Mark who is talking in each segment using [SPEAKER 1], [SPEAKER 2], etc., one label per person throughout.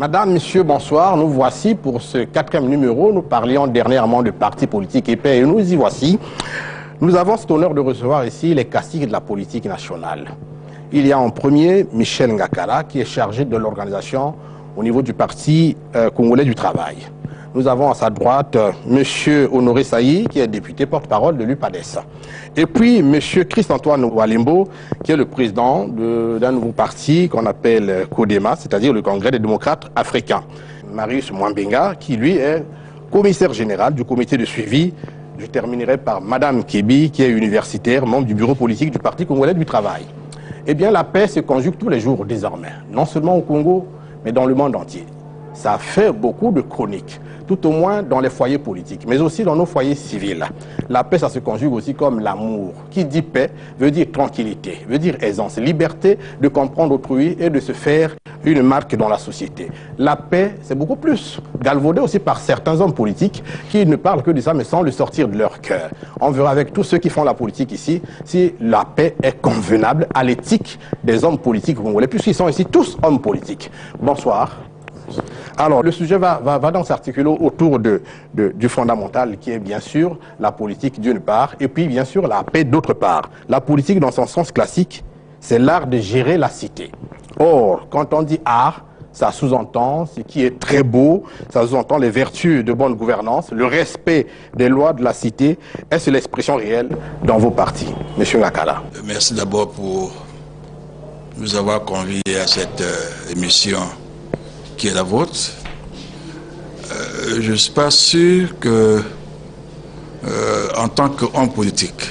[SPEAKER 1] Madame, Monsieur, bonsoir. Nous voici pour ce 4e numéro. Nous parlions dernièrement de partis politiques épais et nous y voici. Nous avons cet honneur de recevoir ici les caciques de la politique nationale. Il y a en premier Michel Ngakala qui est chargé de l'organisation au niveau du Parti congolais du travail. Nous avons à sa droite Monsieur Honoré Saï qui est député porte-parole de l'UPADES. Et puis Monsieur Christ-Antoine Walimbo qui est le président d'un nouveau parti qu'on appelle CODEMA, c'est-à-dire le Congrès des démocrates africains. Marius Mwambenga qui lui est commissaire général du comité de suivi. Je terminerai par Madame Kebi qui est universitaire, membre du bureau politique du Parti congolais du travail. Eh bien la paix se conjugue tous les jours désormais, non seulement au Congo, mais dans le monde entier. Ça fait beaucoup de chroniques, tout au moins dans les foyers politiques, mais aussi dans nos foyers civils. La paix, ça se conjugue aussi comme l'amour. Qui dit paix veut dire tranquillité, veut dire aisance, liberté de comprendre autrui et de se faire une marque dans la société. La paix, c'est beaucoup plus galvaudé aussi par certains hommes politiques qui ne parlent que de ça, mais sans le sortir de leur cœur. On verra avec tous ceux qui font la politique ici si la paix est convenable à l'éthique des hommes politiques congolais, puisqu'ils sont ici tous hommes politiques. Bonsoir. Alors, le sujet va donc s'articuler autour du fondamental qui est bien sûr la politique d'une part et puis bien sûr la paix d'autre part. La politique dans son sens classique, c'est l'art de gérer la cité. Or, quand on dit art, ça sous-entend ce qui est très beau, ça sous-entend les vertus de bonne gouvernance, le respect des lois de la cité. Est-ce l'expression réelle dans vos partis, Monsieur Ngakala?
[SPEAKER 2] Merci d'abord pour nous avoir conviés à cette émission qui est la vôtre. Je ne suis pas sûr que, en tant qu'homme politique,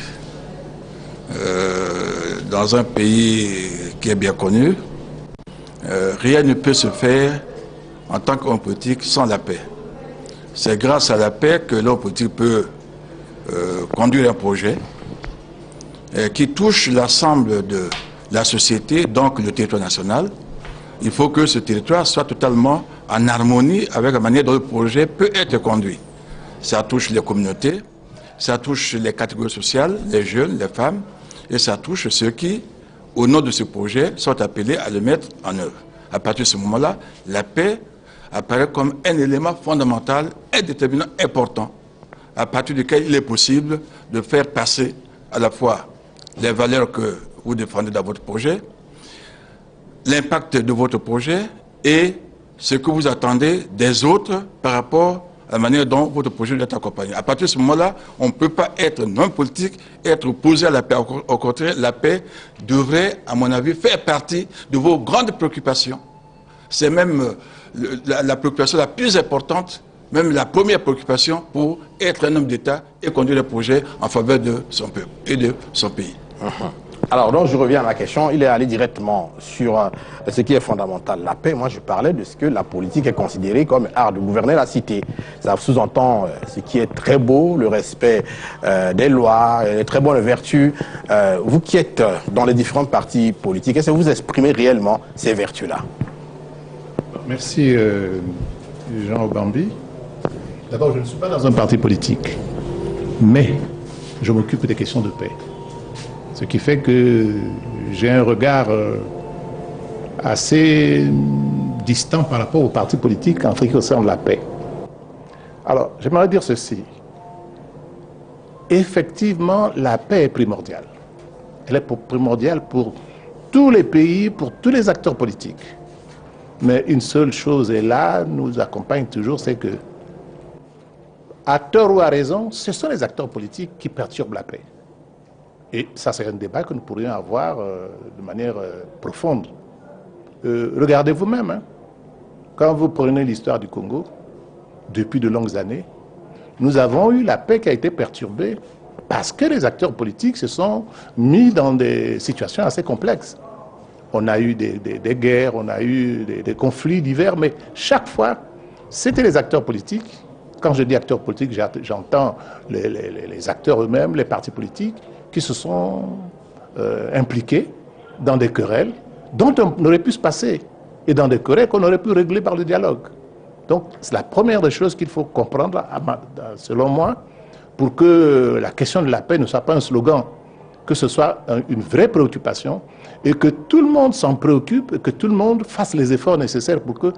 [SPEAKER 2] dans un pays qui est bien connu, rien ne peut se faire en tant qu'homme politique sans la paix. C'est grâce à la paix que l'homme politique peut conduire un projet qui touche l'ensemble de la société, donc le territoire national. Il faut que ce territoire soit totalement en harmonie avec la manière dont le projet peut être conduit. Ça touche les communautés, ça touche les catégories sociales, les jeunes, les femmes, et ça touche ceux qui, au nom de ce projet, sont appelés à le mettre en œuvre. À partir de ce moment-là, la paix apparaît comme un élément fondamental et déterminant important, à partir duquel il est possible de faire passer à la fois les valeurs que vous défendez dans votre projet, l'impact de votre projet et ce que vous attendez des autres par rapport à la manière dont votre projet doit être accompagné. À partir de ce moment-là, on ne peut pas être non politique et être opposé à la paix. Au contraire, la paix devrait, à mon avis, faire partie de vos grandes préoccupations. C'est même la préoccupation la plus importante, même la première préoccupation pour être un homme d'État et conduire le projet en faveur de son peuple et de son pays.
[SPEAKER 1] Alors, donc, je reviens à ma question. Il est allé directement sur ce qui est fondamental. La paix, moi, je parlais de ce que la politique est considérée comme art de gouverner la cité. Ça sous-entend ce qui est très beau, le respect des lois, les très bonnes vertus. Vous qui êtes dans les différents partis politiques, est-ce que vous exprimez réellement ces vertus-là?
[SPEAKER 3] Merci, Jean Obambi. D'abord, je ne suis pas dans un parti politique, mais je m'occupe des questions de paix. Ce qui fait que j'ai un regard assez distant par rapport aux partis politiques en ce qui concerne la paix. Alors, j'aimerais dire ceci. Effectivement, la paix est primordiale. Elle est primordiale pour tous les pays, pour tous les acteurs politiques. Mais une seule chose est là, nous accompagne toujours, c'est que, à tort ou à raison, ce sont les acteurs politiques qui perturbent la paix. Et ça, c'est un débat que nous pourrions avoir de manière profonde. Regardez vous-même, hein. Quand vous prenez l'histoire du Congo, depuis de longues années, nous avons eu la paix qui a été perturbée parce que les acteurs politiques se sont mis dans des situations assez complexes. On a eu des guerres, on a eu des conflits divers, mais chaque fois, c'était les acteurs politiques. Quand je dis acteurs politiques, j'entends les acteurs eux-mêmes, les partis politiques, qui se sont impliqués dans des querelles dont on aurait pu se passer et dans des querelles qu'on aurait pu régler par le dialogue. Donc, c'est la première des choses qu'il faut comprendre, selon moi, pour que la question de la paix ne soit pas un slogan, que ce soit une vraie préoccupation et que tout le monde s'en préoccupe et que tout le monde fasse les efforts nécessaires pour que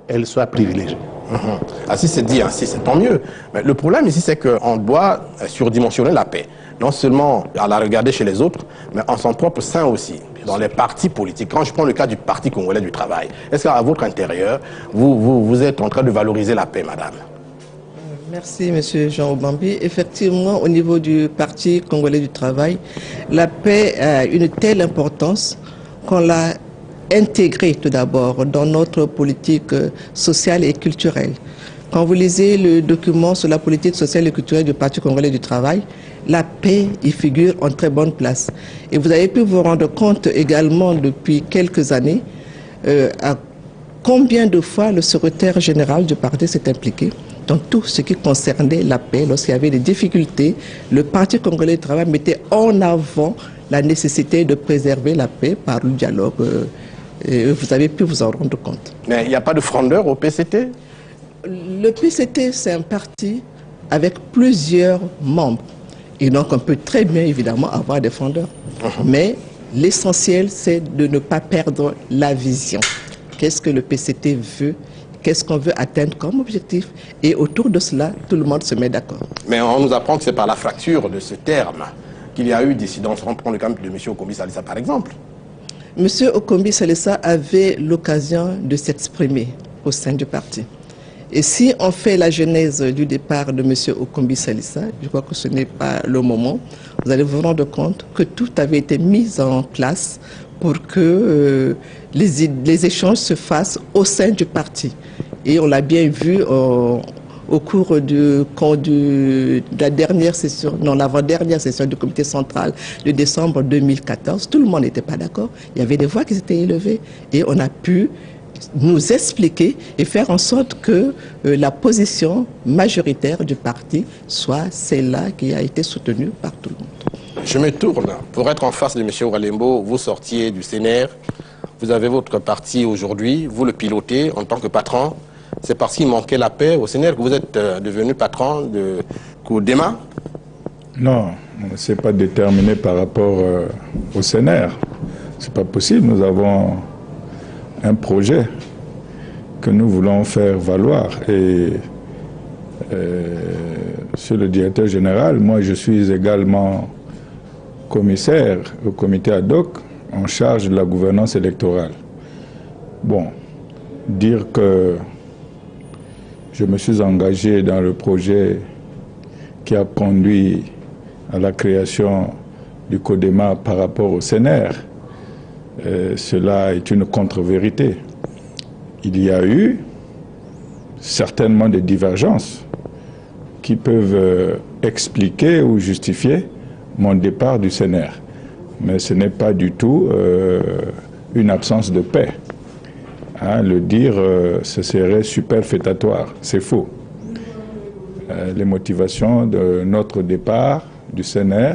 [SPEAKER 3] elle soit privilégiée.
[SPEAKER 1] Ah, si c'est dit ainsi, c'est tant mieux. Mais le problème ici, c'est qu'on doit surdimensionner la paix. Non seulement à la regarder chez les autres, mais en son propre sein aussi, dans les partis politiques. Quand je prends le cas du Parti congolais du travail, est-ce qu'à votre intérieur, vous êtes en train de valoriser la paix, madame?
[SPEAKER 4] Merci, M. Jean Obambi. Effectivement, au niveau du Parti congolais du travail, la paix a une telle importance qu'on l'a intégrée tout d'abord dans notre politique sociale et culturelle. Quand vous lisez le document sur la politique sociale et culturelle du Parti congolais du travail, la paix y figure en très bonne place. Et vous avez pu vous rendre compte également depuis quelques années à combien de fois le secrétaire général du parti s'est impliqué dans tout ce qui concernait la paix. Lorsqu'il y avait des difficultés, le Parti congolais du travail mettait en avant la nécessité de préserver la paix par le dialogue. Et vous avez pu vous en rendre compte.
[SPEAKER 1] Mais il n'y a pas de frondeur au PCT?
[SPEAKER 4] Le PCT, c'est un parti avec plusieurs membres. Et donc, on peut très bien, évidemment, avoir des frondeurs. Mais l'essentiel, c'est de ne pas perdre la vision. Qu'est-ce que le PCT veut? Qu'est-ce qu'on veut atteindre comme objectif? Et autour de cela, tout le monde se met d'accord.
[SPEAKER 1] Mais on nous apprend que c'est par la fracture de ce terme qu'il y a eu dissidence. On prend le cas de M. Okombi Salissa, par exemple.
[SPEAKER 4] M. Okombi Salissa avait l'occasion de s'exprimer au sein du parti. Et si on fait la genèse du départ de M. Okombi Salissa, je crois que ce n'est pas le moment, vous allez vous rendre compte que tout avait été mis en place pour que les échanges se fassent au sein du parti. Et on l'a bien vu au cours de la dernière session, non, l'avant-dernière session du comité central de décembre 2014. Tout le monde n'était pas d'accord. Il y avait des voix qui s'étaient élevées et on a pu nous expliquer et faire en sorte que la position majoritaire du parti soit celle-là qui a été soutenue par tout le monde.
[SPEAKER 1] Je me tourne. Pour être en face de M. Ougalembo, vous sortiez du CNR, vous avez votre parti aujourd'hui, vous le pilotez en tant que patron. C'est parce qu'il manquait la paix au CNR que vous êtes devenu patron de Coudema?
[SPEAKER 2] Non, ce n'est pas déterminé par rapport au CNR. Ce n'est pas possible. Nous avons un projet que nous voulons faire valoir. Et sur le directeur général, moi je suis également commissaire au comité ad hoc en charge de la gouvernance électorale. Bon, dire que je me suis engagé dans le projet qui a conduit à la création du CODEMA par rapport au CNR, cela est une contre-vérité. Il y a eu certainement des divergences qui peuvent expliquer ou justifier mon départ du CNR. Mais ce n'est pas du tout une absence de paix. Hein, le dire, ce serait superfétatoire. C'est faux. Les motivations de notre départ du CNR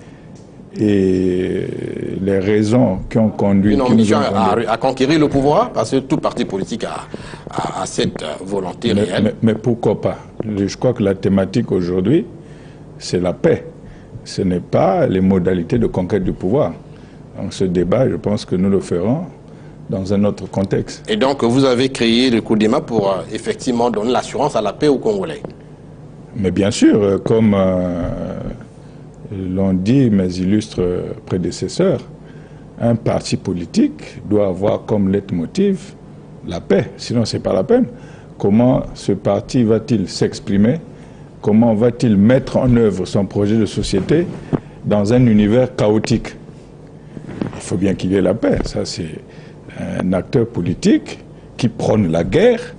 [SPEAKER 2] et les raisons qui ont conduit...
[SPEAKER 1] Une ambition à conquérir le pouvoir, parce que tout parti politique a cette volonté réelle.
[SPEAKER 2] Mais pourquoi pas? Je crois que la thématique aujourd'hui, c'est la paix. Ce n'est pas les modalités de conquête du pouvoir. Donc ce débat, je pense que nous le ferons dans un autre contexte.
[SPEAKER 1] Et donc vous avez créé le CODEMA pour effectivement donner l'assurance à la paix aux Congolais?
[SPEAKER 2] Mais bien sûr, comme l'ont dit mes illustres prédécesseurs, un parti politique doit avoir comme leitmotiv la paix, sinon ce n'est pas la peine. Comment ce parti va-t-il s'exprimer? Comment va-t-il mettre en œuvre son projet de société dans un univers chaotique? Il faut bien qu'il y ait la paix. Ça, c'est un acteur politique qui prône la guerre.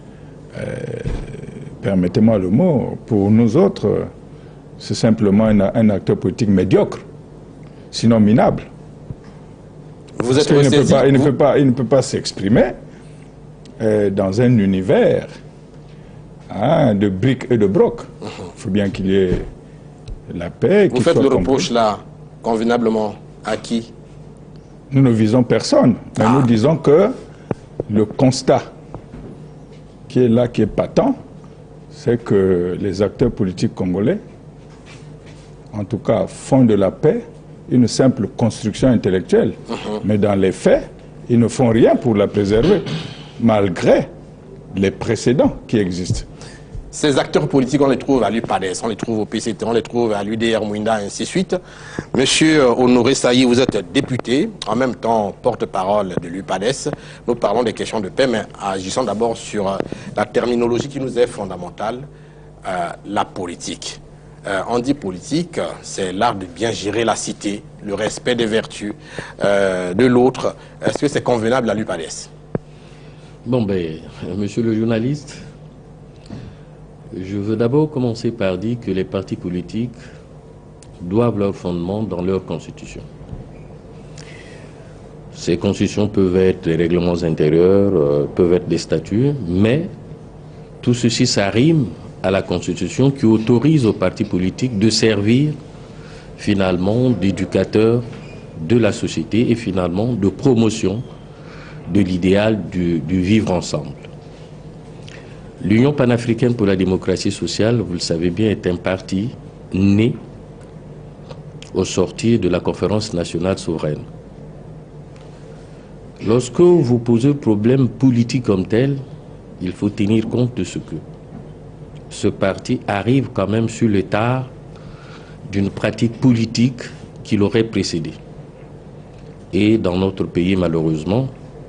[SPEAKER 2] Permettez-moi le mot, pour nous autres, c'est simplement un acteur politique médiocre, sinon minable.
[SPEAKER 1] Vous êtes
[SPEAKER 2] il ne peut pas s'exprimer dans un univers de briques et de brocs. Il faut bien qu'il y ait la paix.
[SPEAKER 1] Vous faites le reproche là, convenablement, à qui?
[SPEAKER 2] Nous ne visons personne, mais nous disons que le constat qui est là, qui est patent, c'est que les acteurs politiques congolais, en tout cas, font de la paix une simple construction intellectuelle. Mais dans les faits, ils ne font rien pour la préserver, malgré
[SPEAKER 5] les précédents qui existent.
[SPEAKER 1] Ces acteurs politiques, on les trouve à l'UPADES, on les trouve au PCT, on les trouve à l'UDR Mouinda, ainsi de suite. Monsieur Honoré Saï, vous êtes député, en même temps porte-parole de l'UPADES. Nous parlons des questions de paix, mais agissons d'abord sur la terminologie qui nous est fondamentale, la politique. On dit politique, c'est l'art de bien gérer la cité, le respect des vertus de l'autre. Est-ce que c'est convenable à l'UPADES?
[SPEAKER 6] Bon, monsieur le journaliste, je veux d'abord commencer par dire que les partis politiques doivent leur fondement dans leur constitution. Ces constitutions peuvent être des règlements intérieurs, peuvent être des statuts, mais tout ceci, ça rime à la constitution qui autorise aux partis politiques de servir finalement d'éducateurs de la société et finalement de promotion de l'idéal du vivre ensemble. L'Union panafricaine pour la démocratie sociale, vous le savez bien, est un parti né au sortir de la conférence nationale souveraine. Lorsque vous posez un problème politique comme tel, il faut tenir compte de ce que ce parti arrive quand même sur le tard d'une pratique politique qui l'aurait précédé. Et dans notre pays, malheureusement,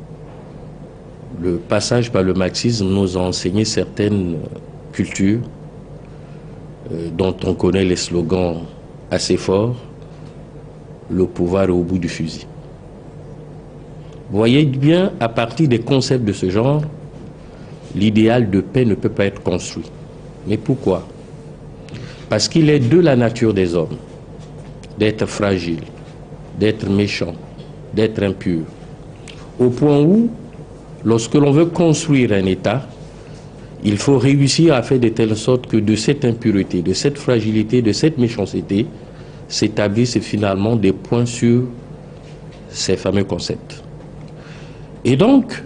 [SPEAKER 6] le passage par le marxisme nous a enseigné certaines cultures dont on connaît les slogans assez forts. Le pouvoir est au bout du fusil. Vous voyez bien, à partir des concepts de ce genre, l'idéal de paix ne peut pas être construit. Mais pourquoi? Parce qu'il est de la nature des hommes d'être fragiles, d'être méchants, d'être impurs. Au point où, lorsque l'on veut construire un État, il faut réussir à faire de telle sorte que de cette impureté, de cette fragilité, de cette méchanceté, s'établissent finalement des points sur ces fameux concepts. Et donc,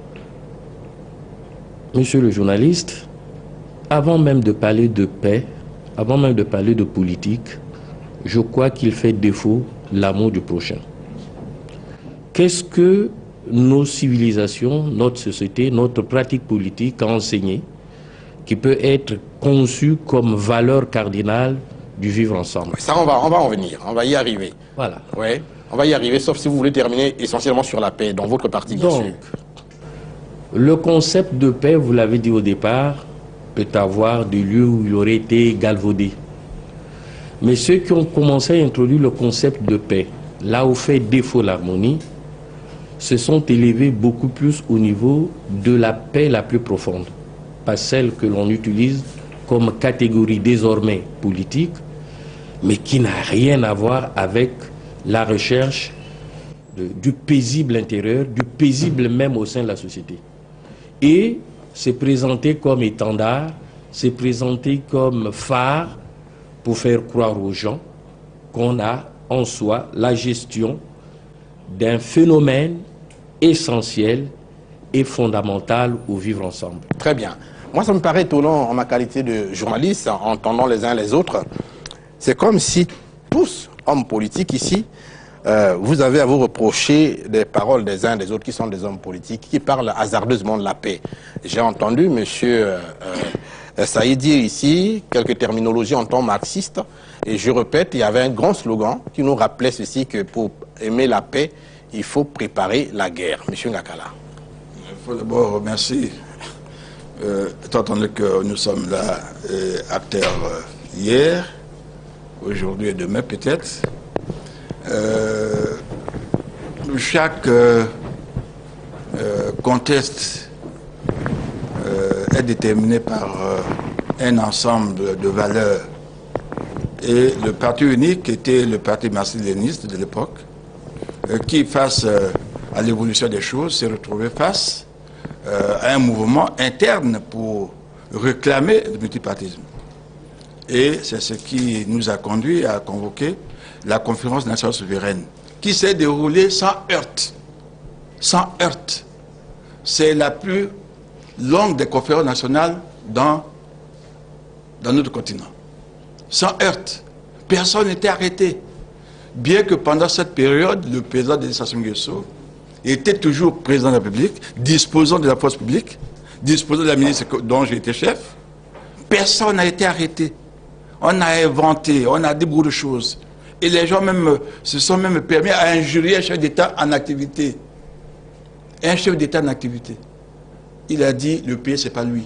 [SPEAKER 6] monsieur le journaliste, avant même de parler de paix, avant même de parler de politique, je crois qu'il fait défaut l'amour du prochain. Qu'est-ce que nos civilisations, notre société, notre pratique politique a enseigné qui peut être conçue comme valeur cardinale du vivre ensemble?
[SPEAKER 1] Ça, on va en venir, on va y arriver.
[SPEAKER 6] Voilà.
[SPEAKER 1] Ouais, on va y arriver, sauf si vous voulez terminer essentiellement sur la paix, dans votre parti, bien sûr.
[SPEAKER 6] Donc, le concept de paix, vous l'avez dit au départ, peut avoir des lieux où il aurait été galvaudé. Mais ceux qui ont commencé à introduire le concept de paix, là où fait défaut l'harmonie, se sont élevés beaucoup plus au niveau de la paix la plus profonde, pas celle que l'on utilise comme catégorie désormais politique, mais qui n'a rien à voir avec la recherche du paisible intérieur, du paisible même au sein de la société. Et c'est présenté comme étendard, c'est présenté comme phare pour faire croire aux gens qu'on a en soi la gestion d'un phénomène essentiel et fondamental au vivre ensemble.
[SPEAKER 1] Très bien. Moi, ça me paraît étonnant en ma qualité de journaliste, en entendant les uns les autres. C'est comme si tous, hommes politiques ici, vous avez à vous reprocher des paroles des uns des autres qui sont des hommes politiques, qui parlent hasardeusement de la paix. J'ai entendu M. Saïd dire ici quelques terminologies en ton marxiste, et je répète, il y avait un grand slogan qui nous rappelait ceci, que pour aimer la paix, il faut préparer la guerre. M. Ngakala.
[SPEAKER 2] Il faut d'abord remercier, étant entendu que nous sommes là, acteurs hier, aujourd'hui et demain peut-être. Chaque contexte est déterminé par un ensemble de valeurs. Et le parti unique était le parti marxiste-léniniste de l'époque, qui, face à l'évolution des choses, s'est retrouvé face à un mouvement interne pour réclamer le multipartisme. Et c'est ce qui nous a conduit à convoquer la conférence nationale souveraine, qui s'est déroulée sans heurts. Sans heurts. C'est la plus longue des conférences nationales dans notre continent. Sans heurts. Personne n'était arrêté. Bien que pendant cette période, le président Denis Sassou Nguesso était toujours président de la République, disposant de la force publique, disposant de la ministre dont j'étais chef, personne n'a été arrêté. On a inventé, on a dit beaucoup de choses. Et les gens même se sont même permis à injurier un chef d'État en activité. Un chef d'État en activité. Il a dit, le pays, c'est pas lui.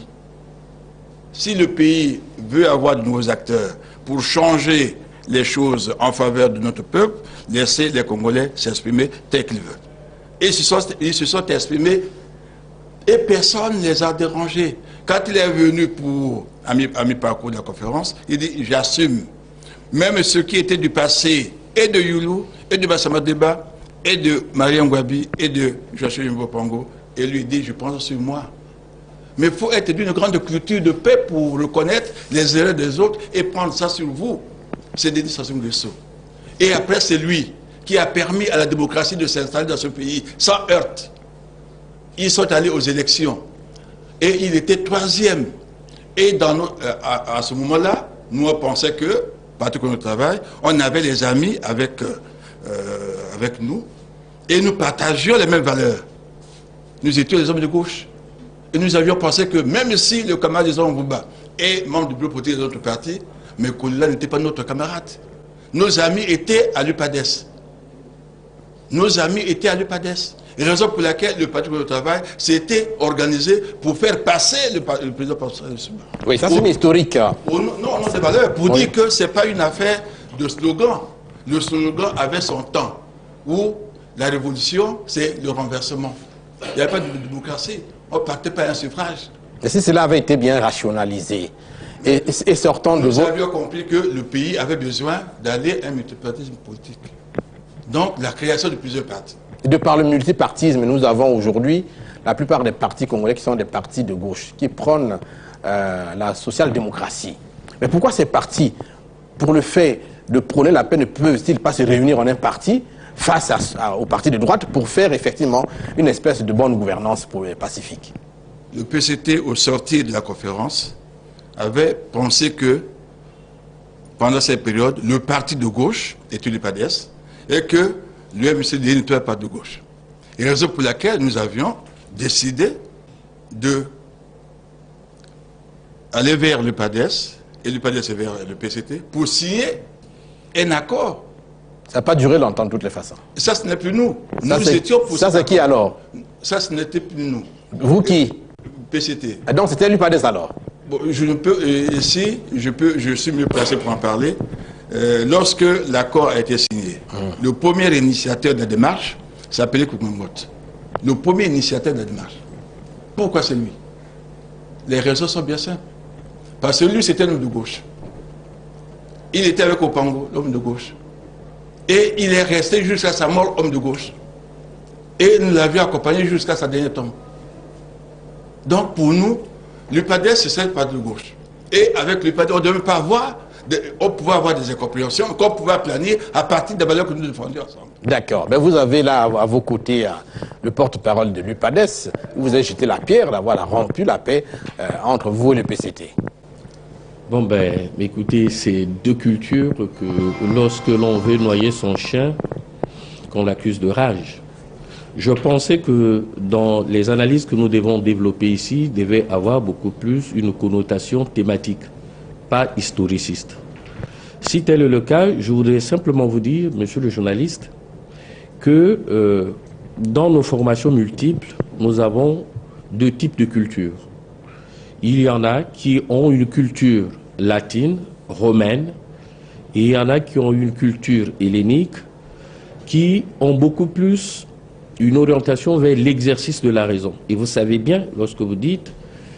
[SPEAKER 2] Si le pays veut avoir de nouveaux acteurs pour changer les choses en faveur de notre peuple, laissez les Congolais s'exprimer tel qu'ils veulent. Et ils se sont exprimés et personne ne les a dérangés. Quand il est venu pour, à mi-parcours de la conférence, il dit, j'assume. Même ceux qui étaient du passé, et de Youlou, et de Bassama Deba, et de Marie Ngouabi, et de Joachim Mbopango, et lui dit, je prends sur moi. Mais il faut être d'une grande culture de paix pour reconnaître les erreurs des autres et prendre ça sur vous. C'est Denis Sassou Nguesso. Et après, c'est lui qui a permis à la démocratie de s'installer dans ce pays sans heurte. Ils sont allés aux élections. Et il était 3e. Et à ce moment-là, nous on pensait que, partout que nous travaillons, on avait les amis avec nous. Et nous partagions les mêmes valeurs. Nous étions les hommes de gauche. Et nous avions pensé que même si le camarade des Mbouba est membre du bureau politique de notre parti, mais Koulila n'était pas notre camarade. Nos amis étaient à l'UPADES. Nos amis étaient à l'UPADES. Et raison pour laquelle le Parti pour le travail s'était organisé pour faire passer le président Pascal Lissouba.
[SPEAKER 1] Oui, ça c'est une historique.
[SPEAKER 2] Non, des valeurs. Pour dire que ce n'est pas une affaire de slogan. Le slogan avait son temps. Où la révolution, c'est le renversement. Il n'y avait pas de démocratie. On ne partait pas à un suffrage.
[SPEAKER 1] Et si cela avait été bien rationalisé, et sortant de
[SPEAKER 2] nous avions compris que le pays avait besoin d'aller à un multipartisme politique. Donc, la création de plusieurs partis.
[SPEAKER 1] De par le multipartisme, nous avons aujourd'hui la plupart des partis congolais qui sont des partis de gauche, qui prônent la social-démocratie. Mais pourquoi ces partis, pour le fait de prôner la paix, ne peuvent-ils pas se réunir en un parti face aux partis de droite pour faire effectivement une espèce de bonne gouvernance pacifique?
[SPEAKER 2] Le PCT, au sortir de la conférence, avait pensé que pendant cette période, le parti de gauche était l'UPADES et que l'UMCD n'était pas de gauche. Et raison pour laquelle nous avions décidé d'aller vers l'UPADES et l'UPADES vers le PCT pour signer un accord.
[SPEAKER 1] Ça n'a pas duré longtemps de toutes les façons.
[SPEAKER 2] Ça, ce n'est plus nous.
[SPEAKER 1] Nous étions pour ça. C'est qui alors?
[SPEAKER 2] Ça, ce n'était plus nous.
[SPEAKER 1] Vous qui?
[SPEAKER 2] PCT.
[SPEAKER 1] Donc c'était l'UPADES alors?
[SPEAKER 2] Bon, je ne peux, ici, je suis mieux placé pour en parler. Lorsque l'accord a été signé, le premier initiateur de la démarche s'appelait Koukoumot. Le premier initiateur de la démarche. Pourquoi c'est lui? Les raisons sont bien simples. Parce que lui, c'était l'homme de gauche. Il était avec Opango, l'homme de gauche. Et il est resté jusqu'à sa mort homme de gauche. Et nous l'avions accompagné jusqu'à sa dernière tombe. Donc pour nous, l'UPADES, c'est le parti de gauche. Et avec l'UPADES, on ne devait pas avoir, on pouvait avoir des incompréhensions, qu'on pouvait planifier à partir des valeurs que nous défendions ensemble.
[SPEAKER 1] D'accord. Mais vous avez là à vos côtés le porte-parole de l'UPADES. Vous avez jeté la pierre d'avoir rompu la paix entre vous et le PCT.
[SPEAKER 6] Bon ben, écoutez, c'est deux cultures que lorsque l'on veut noyer son chien, qu'on l'accuse de rage. Je pensais que dans les analyses que nous devons développer ici, devait avoir beaucoup plus une connotation thématique, pas historiciste. Si tel est le cas, je voudrais simplement vous dire, monsieur le journaliste, que dans nos formations multiples, nous avons deux types de cultures. Il y en a qui ont une culture latine, romaine, et il y en a qui ont une culture hellénique, qui ont beaucoup plus une orientation vers l'exercice de la raison. Et vous savez bien, lorsque vous dites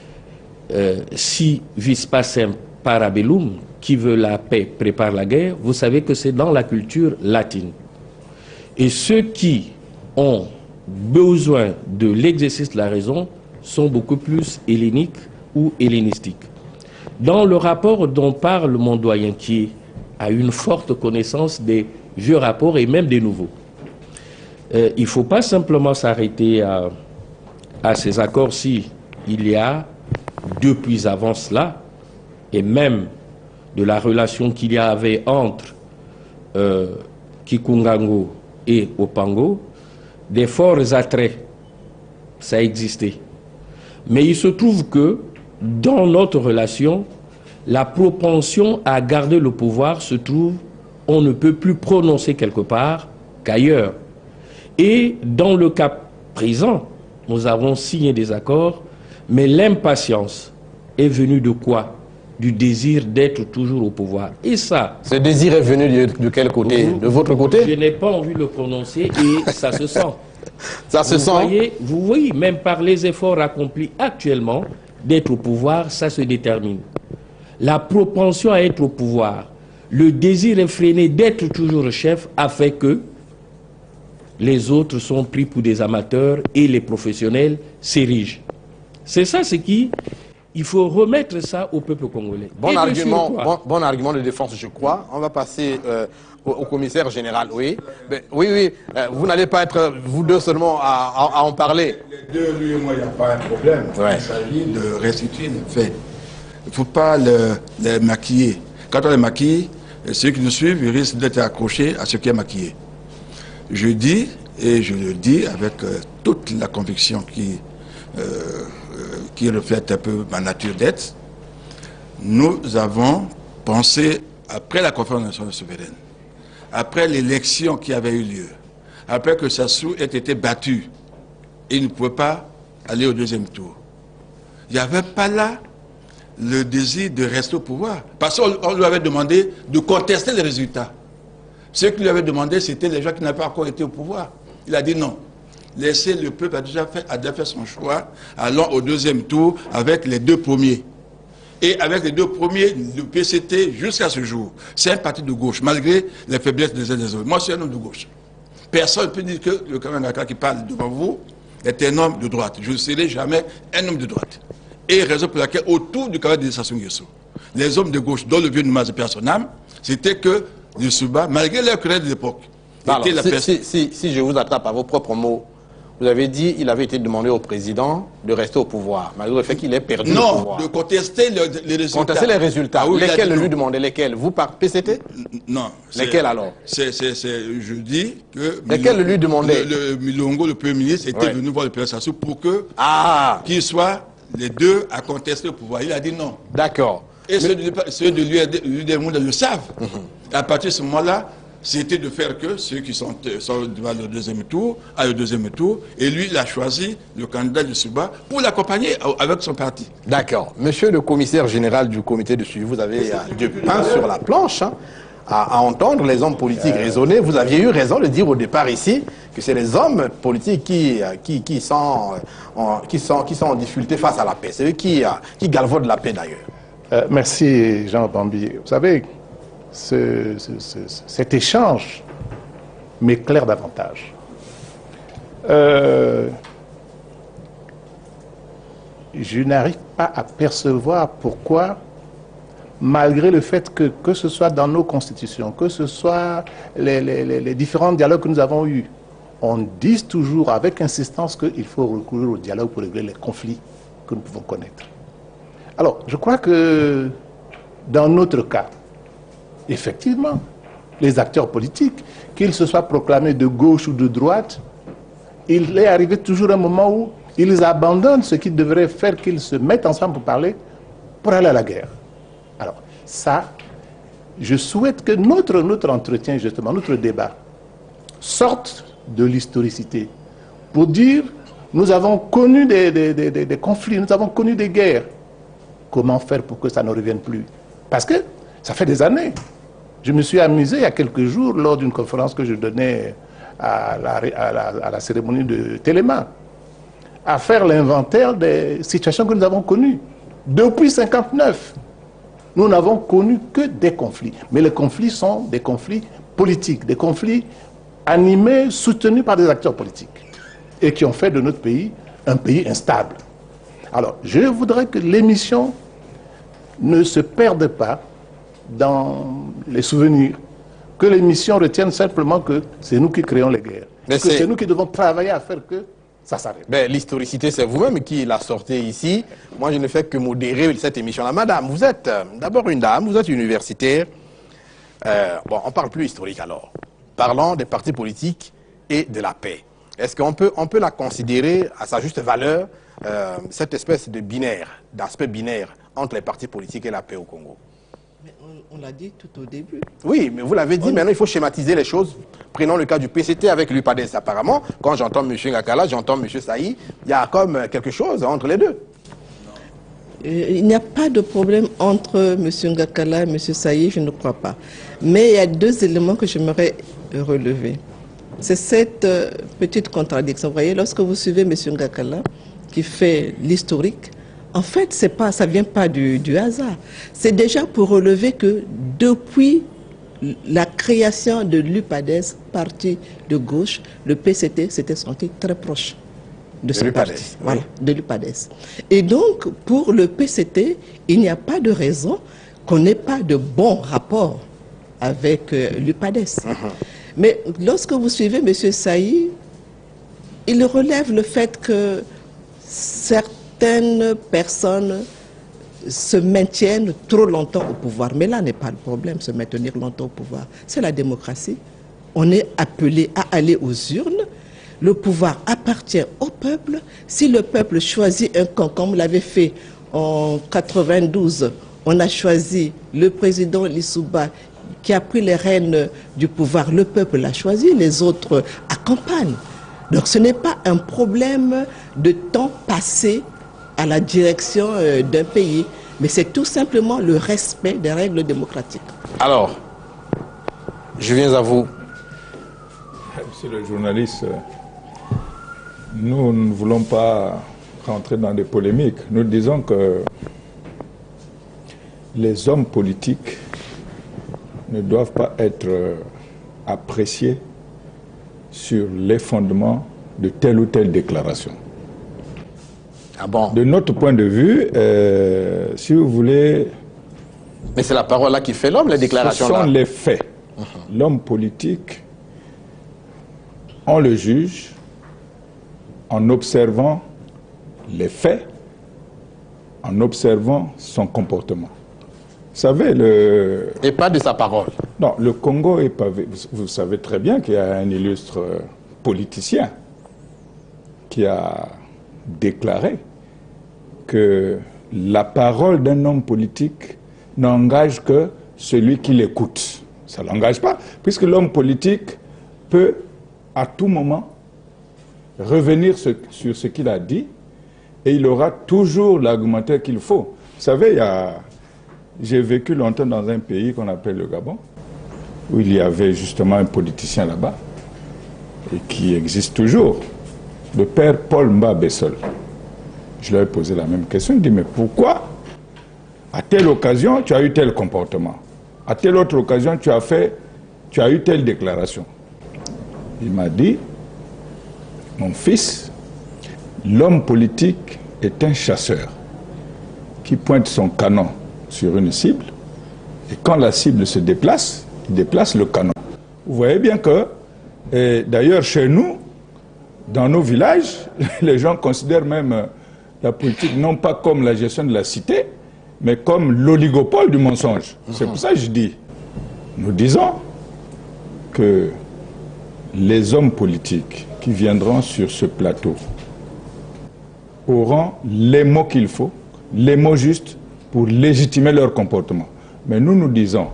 [SPEAKER 6] si vis pacem para bellum, qui veut la paix prépare la guerre, vous savez que c'est dans la culture latine. Et ceux qui ont besoin de l'exercice de la raison sont beaucoup plus helléniques ou hellénistiques. Dans le rapport dont parle mon doyen, qui a une forte connaissance des vieux rapports et même des nouveaux, il ne faut pas simplement s'arrêter à ces accords-ci. Il y a, depuis avant cela, et même de la relation qu'il y avait entre Kikungango et Opango, des forts attraits. Ça existait. Mais il se trouve que, dans notre relation, la propension à garder le pouvoir se trouve, on ne peut plus prononcer quelque part qu'ailleurs. Et dans le cas présent, nous avons signé des accords, mais l'impatience est venue de quoi? Du désir d'être toujours au pouvoir. Et ça...
[SPEAKER 1] Ce désir est venu de quel côté? De votre côté?
[SPEAKER 6] Je n'ai pas envie de le prononcer et ça se sent.
[SPEAKER 1] Ça se sent.
[SPEAKER 6] Vous voyez, même par les efforts accomplis actuellement, d'être au pouvoir, ça se détermine. La propension à être au pouvoir, le désir effréné d'être toujours chef a fait que les autres sont pris pour des amateurs et les professionnels s'érigent. C'est ça ce qui... Il faut remettre ça au peuple congolais.
[SPEAKER 1] Bon argument de défense, je crois. On va passer au commissaire général. Oui, vous n'allez pas être, vous deux seulement, à en parler.
[SPEAKER 2] Les deux, lui et moi, il n'y a pas un problème.
[SPEAKER 1] Ouais.
[SPEAKER 2] Il s'agit de restituer les faits. Il ne faut pas les maquiller. Quand on les maquille, ceux qui nous suivent, ils risquent d'être accrochés à ce qui est maquillé. Je dis, et je le dis avec toute la conviction qui reflète un peu ma nature d'être, nous avons pensé, après la conférence nationale souveraine, après l'élection qui avait eu lieu, après que Sassou ait été battu, il ne pouvait pas aller au deuxième tour. Il n'y avait pas là le désir de rester au pouvoir. Parce qu'on lui avait demandé de contester les résultats. Ce qu'il lui avait demandé, c'était les gens qui n'avaient pas encore été au pouvoir. Il a dit non. Laissez le peuple a déjà fait son choix, allons au deuxième tour avec les deux premiers. Et avec les deux premiers, le PCT, jusqu'à ce jour, c'est un parti de gauche, malgré les faiblesses des uns des autres. Moi, je suis un homme de gauche. Personne ne peut dire que le camarade qui parle devant vous est un homme de droite. Je ne serai jamais un homme de droite. Et raison pour laquelle, autour du camarade de Sassou Nguesso, les hommes de gauche, dont le vieux Noumaz de Personam, c'était que le Souba, malgré leur querelle de l'époque,
[SPEAKER 1] si je vous attrape à vos propres mots, vous avez dit qu'il avait été demandé au président de rester au pouvoir, malgré le fait qu'il ait perdu le pouvoir.
[SPEAKER 2] Non, de contester les résultats.
[SPEAKER 1] Contester les résultats.
[SPEAKER 2] Ah oui,
[SPEAKER 1] lesquels lui demandaient? Lesquels? Vous par PCT?
[SPEAKER 2] Non.
[SPEAKER 1] Lesquels alors?
[SPEAKER 2] Je dis que...
[SPEAKER 1] Lesquels lui demandaient?
[SPEAKER 2] Milongo, le Premier ministre, était venu voir le président Sassou pour que qu'ils soient les deux à contester le pouvoir. Il a dit non.
[SPEAKER 1] D'accord.
[SPEAKER 2] Et ceux de l'UDM le savent. À partir de ce moment-là, c'était de faire que ceux qui sont devant le deuxième tour, à le deuxième tour, et lui, il a choisi le candidat de Souba pour l'accompagner avec son parti.
[SPEAKER 1] D'accord. Monsieur le commissaire général du comité de suivi, vous avez du pain sur la planche à entendre les hommes politiques raisonner. Vous aviez eu raison de dire au départ ici que c'est les hommes politiques qui sont en difficulté face à la paix. C'est eux qui galvaudent la paix d'ailleurs.
[SPEAKER 3] Merci Jean Bambi. Vous savez, cet échange m'éclaire davantage. Je n'arrive pas à percevoir pourquoi, malgré le fait que ce soit dans nos constitutions, que ce soit les différents dialogues que nous avons eus, on dit toujours avec insistance qu'il faut recourir au dialogue pour régler les conflits que nous pouvons connaître. Alors, je crois que dans notre cas, effectivement, les acteurs politiques, qu'ils se soient proclamés de gauche ou de droite, il est arrivé toujours un moment où ils abandonnent ce qui devrait faire qu'ils se mettent ensemble pour parler, pour aller à la guerre. Alors, ça, je souhaite que notre entretien, justement, notre débat, sorte de l'historicité pour dire, nous avons connu des conflits, nous avons connu des guerres. Comment faire pour que ça ne revienne plus? Parce que ça fait des années. Je me suis amusé il y a quelques jours lors d'une conférence que je donnais à la cérémonie de Téléma à faire l'inventaire des situations que nous avons connues. Depuis 1959, nous n'avons connu que des conflits. Mais les conflits sont des conflits politiques, des conflits animés, soutenus par des acteurs politiques et qui ont fait de notre pays un pays instable. Alors, je voudrais que l'émission ne se perde pas dans les souvenirs, que l'émission retienne simplement que c'est nous qui créons les guerres, que c'est nous qui devons travailler à faire que ça s'arrête.
[SPEAKER 1] Ben, l'historicité, c'est vous-même qui la sortez ici. Moi, je ne fais que modérer cette émission-là. Madame, vous êtes d'abord une dame, vous êtes universitaire. Bon, on ne parle plus historique alors. Parlons des partis politiques et de la paix. est-ce qu'on peut la considérer à sa juste valeur, cette espèce de binaire, d'aspect binaire entre les partis politiques et la paix au Congo?
[SPEAKER 4] Mais on l'a dit tout au début.
[SPEAKER 1] Oui, mais vous l'avez dit, maintenant il faut schématiser les choses. Prenons le cas du PCT avec l'UPADES. Apparemment, quand j'entends M. Ngakala, j'entends M. Saï, il y a comme quelque chose entre les deux.
[SPEAKER 4] Il n'y a pas de problème entre M. Ngakala et M. Saï, je ne crois pas. Mais il y a deux éléments que j'aimerais relever. C'est cette petite contradiction. Vous voyez, lorsque vous suivez M. Ngakala, qui fait l'historique, en fait, ça ne vient pas du hasard. C'est déjà pour relever que depuis la création de l'UPADES, parti de gauche, le PCT s'était senti très proche de ce parti, voilà, de l'UPADES. Et donc, pour le PCT, il n'y a pas de raison qu'on n'ait pas de bons rapports avec l'UPADES. Mais lorsque vous suivez M. Saï, il relève le fait que certaines personnes se maintiennent trop longtemps au pouvoir. Mais là n'est pas le problème, se maintenir longtemps au pouvoir. C'est la démocratie. On est appelé à aller aux urnes. Le pouvoir appartient au peuple. Si le peuple choisit un camp, comme l'avait fait en 92, on a choisi le président Lissouba qui a pris les rênes du pouvoir. Le peuple l'a choisi, les autres accompagnent. Donc ce n'est pas un problème de temps passé à la direction d'un pays, mais c'est tout simplement le respect des règles démocratiques.
[SPEAKER 1] Alors, je viens à vous.
[SPEAKER 5] Monsieur le journaliste, nous ne voulons pas rentrer dans des polémiques. Nous disons que les hommes politiques ne doivent pas être appréciés sur les fondements de telle ou telle déclaration.
[SPEAKER 1] Ah bon?
[SPEAKER 5] De notre point de vue, si vous voulez...
[SPEAKER 1] Mais c'est la parole là qui fait l'homme, les déclarations là.
[SPEAKER 5] Ce sont les faits. L'homme politique, on le juge en observant les faits, en observant son comportement. Vous savez,
[SPEAKER 1] Et pas de sa parole.
[SPEAKER 5] Non, le Congo est pavé. Vous savez très bien qu'il y a un illustre politicien qui a déclaré que la parole d'un homme politique n'engage que celui qui l'écoute. Ça ne l'engage pas, puisque l'homme politique peut à tout moment revenir sur ce qu'il a dit et il aura toujours l'argumentaire qu'il faut. Vous savez, j'ai vécu longtemps dans un pays qu'on appelle le Gabon, où il y avait justement un politicien là-bas, et qui existe toujours, le père Paul Mba Bessol. Je lui ai posé la même question, il dit, mais pourquoi, à telle occasion, tu as eu tel comportement? À telle autre occasion, tu as eu telle déclaration? Il m'a dit, mon fils, l'homme politique est un chasseur qui pointe son canon sur une cible, et quand la cible se déplace, il déplace le canon. Vous voyez bien que, d'ailleurs chez nous, dans nos villages, les gens considèrent même la politique non pas comme la gestion de la cité, mais comme l'oligopole du mensonge. C'est pour ça que je dis, nous disons que les hommes politiques qui viendront sur ce plateau auront les mots qu'il faut, les mots justes pour légitimer leur comportement. Mais nous disons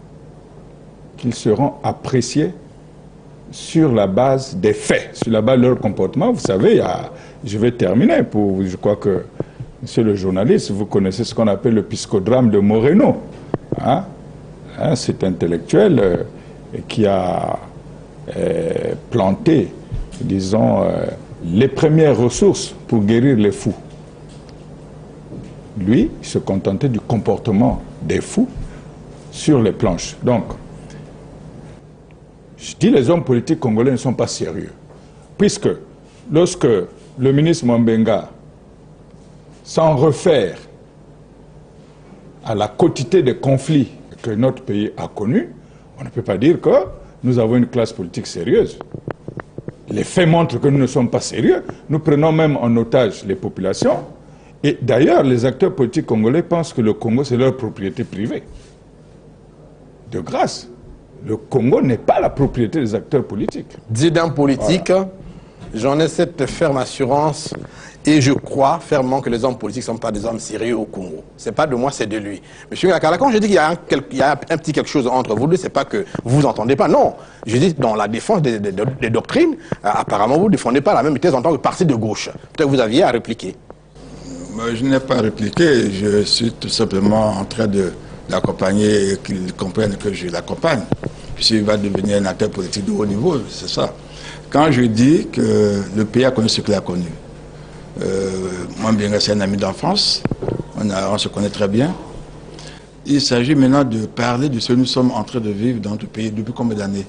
[SPEAKER 5] qu'ils seront appréciés sur la base des faits, sur la base de leur comportement. Vous savez, je vais terminer, je crois que, monsieur le journaliste, vous connaissez ce qu'on appelle le psychodrame de Moreno. Cet intellectuel qui a planté, disons, les premières ressources pour guérir les fous. Lui, il se contentait du comportement des fous sur les planches. Donc, je dis les hommes politiques congolais ne sont pas sérieux. Puisque, lorsque le ministre Mwambenga s'en réfère à la quantité de conflits que notre pays a connus, on ne peut pas dire que nous avons une classe politique sérieuse. Les faits montrent que nous ne sommes pas sérieux. Nous prenons même en otage les populations. Et d'ailleurs, les acteurs politiques congolais pensent que le Congo, c'est leur propriété privée. De grâce, le Congo n'est pas la propriété des acteurs politiques.
[SPEAKER 1] Dit d'un politique, J'en ai cette ferme assurance et je crois fermement que les hommes politiques ne sont pas des hommes sérieux au Congo. Ce n'est pas de moi, c'est de lui. Monsieur Ngakala, quand je dis qu'il y a un petit quelque chose entre vous deux, ce n'est pas que vous vous entendez pas. Non, je dis dans la défense des doctrines, apparemment vous ne défendez pas la même thèse en tant que parti de gauche. Peut-être que vous aviez à répliquer.
[SPEAKER 2] Je n'ai pas répliqué, je suis tout simplement en train de l'accompagner et qu'il comprenne que je l'accompagne. Puisqu'il va devenir un acteur politique de haut niveau, c'est ça. Quand je dis que le pays a connu ce qu'il a connu, moi, bien c'est un ami d'enfance, on se connaît très bien. Il s'agit maintenant de parler de ce que nous sommes en train de vivre dans notre pays depuis combien d'années.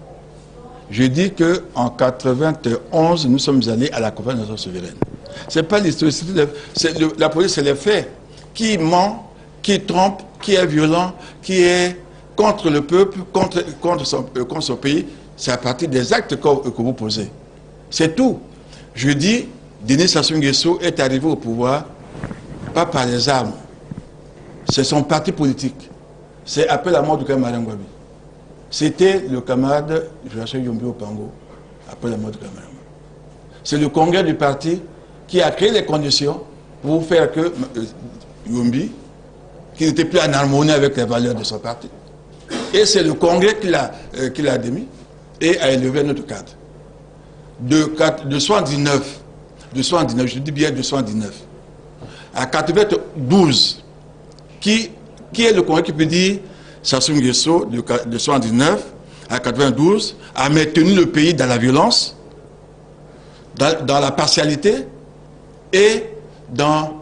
[SPEAKER 2] Je dis qu'en 1991, nous sommes allés à la conférence nationale souveraine. Ce n'est pas l'historicité, la police, c'est les faits. Qui ment, qui trompe, qui est violent, qui est contre le peuple, contre son pays, c'est à partir des actes que vous posez. C'est tout. Je dis, Denis Sassou Nguesso est arrivé au pouvoir, pas par les armes. C'est son parti politique. C'est après la mort du camarade Ngouabi. C'était le camarade Joachim Yombi Opango, après la mort du camarade. C'est le congrès du parti qui a créé les conditions pour faire que Yombi, qui n'était plus en harmonie avec les valeurs de son parti, et c'est le congrès qui l'a démis et a élevé notre cadre. De 79, je dis bien de 79, à 92, qui est le congrès qui peut dire Sassou Nguesso de 79 à 92 a maintenu le pays dans la violence, dans la partialité et dans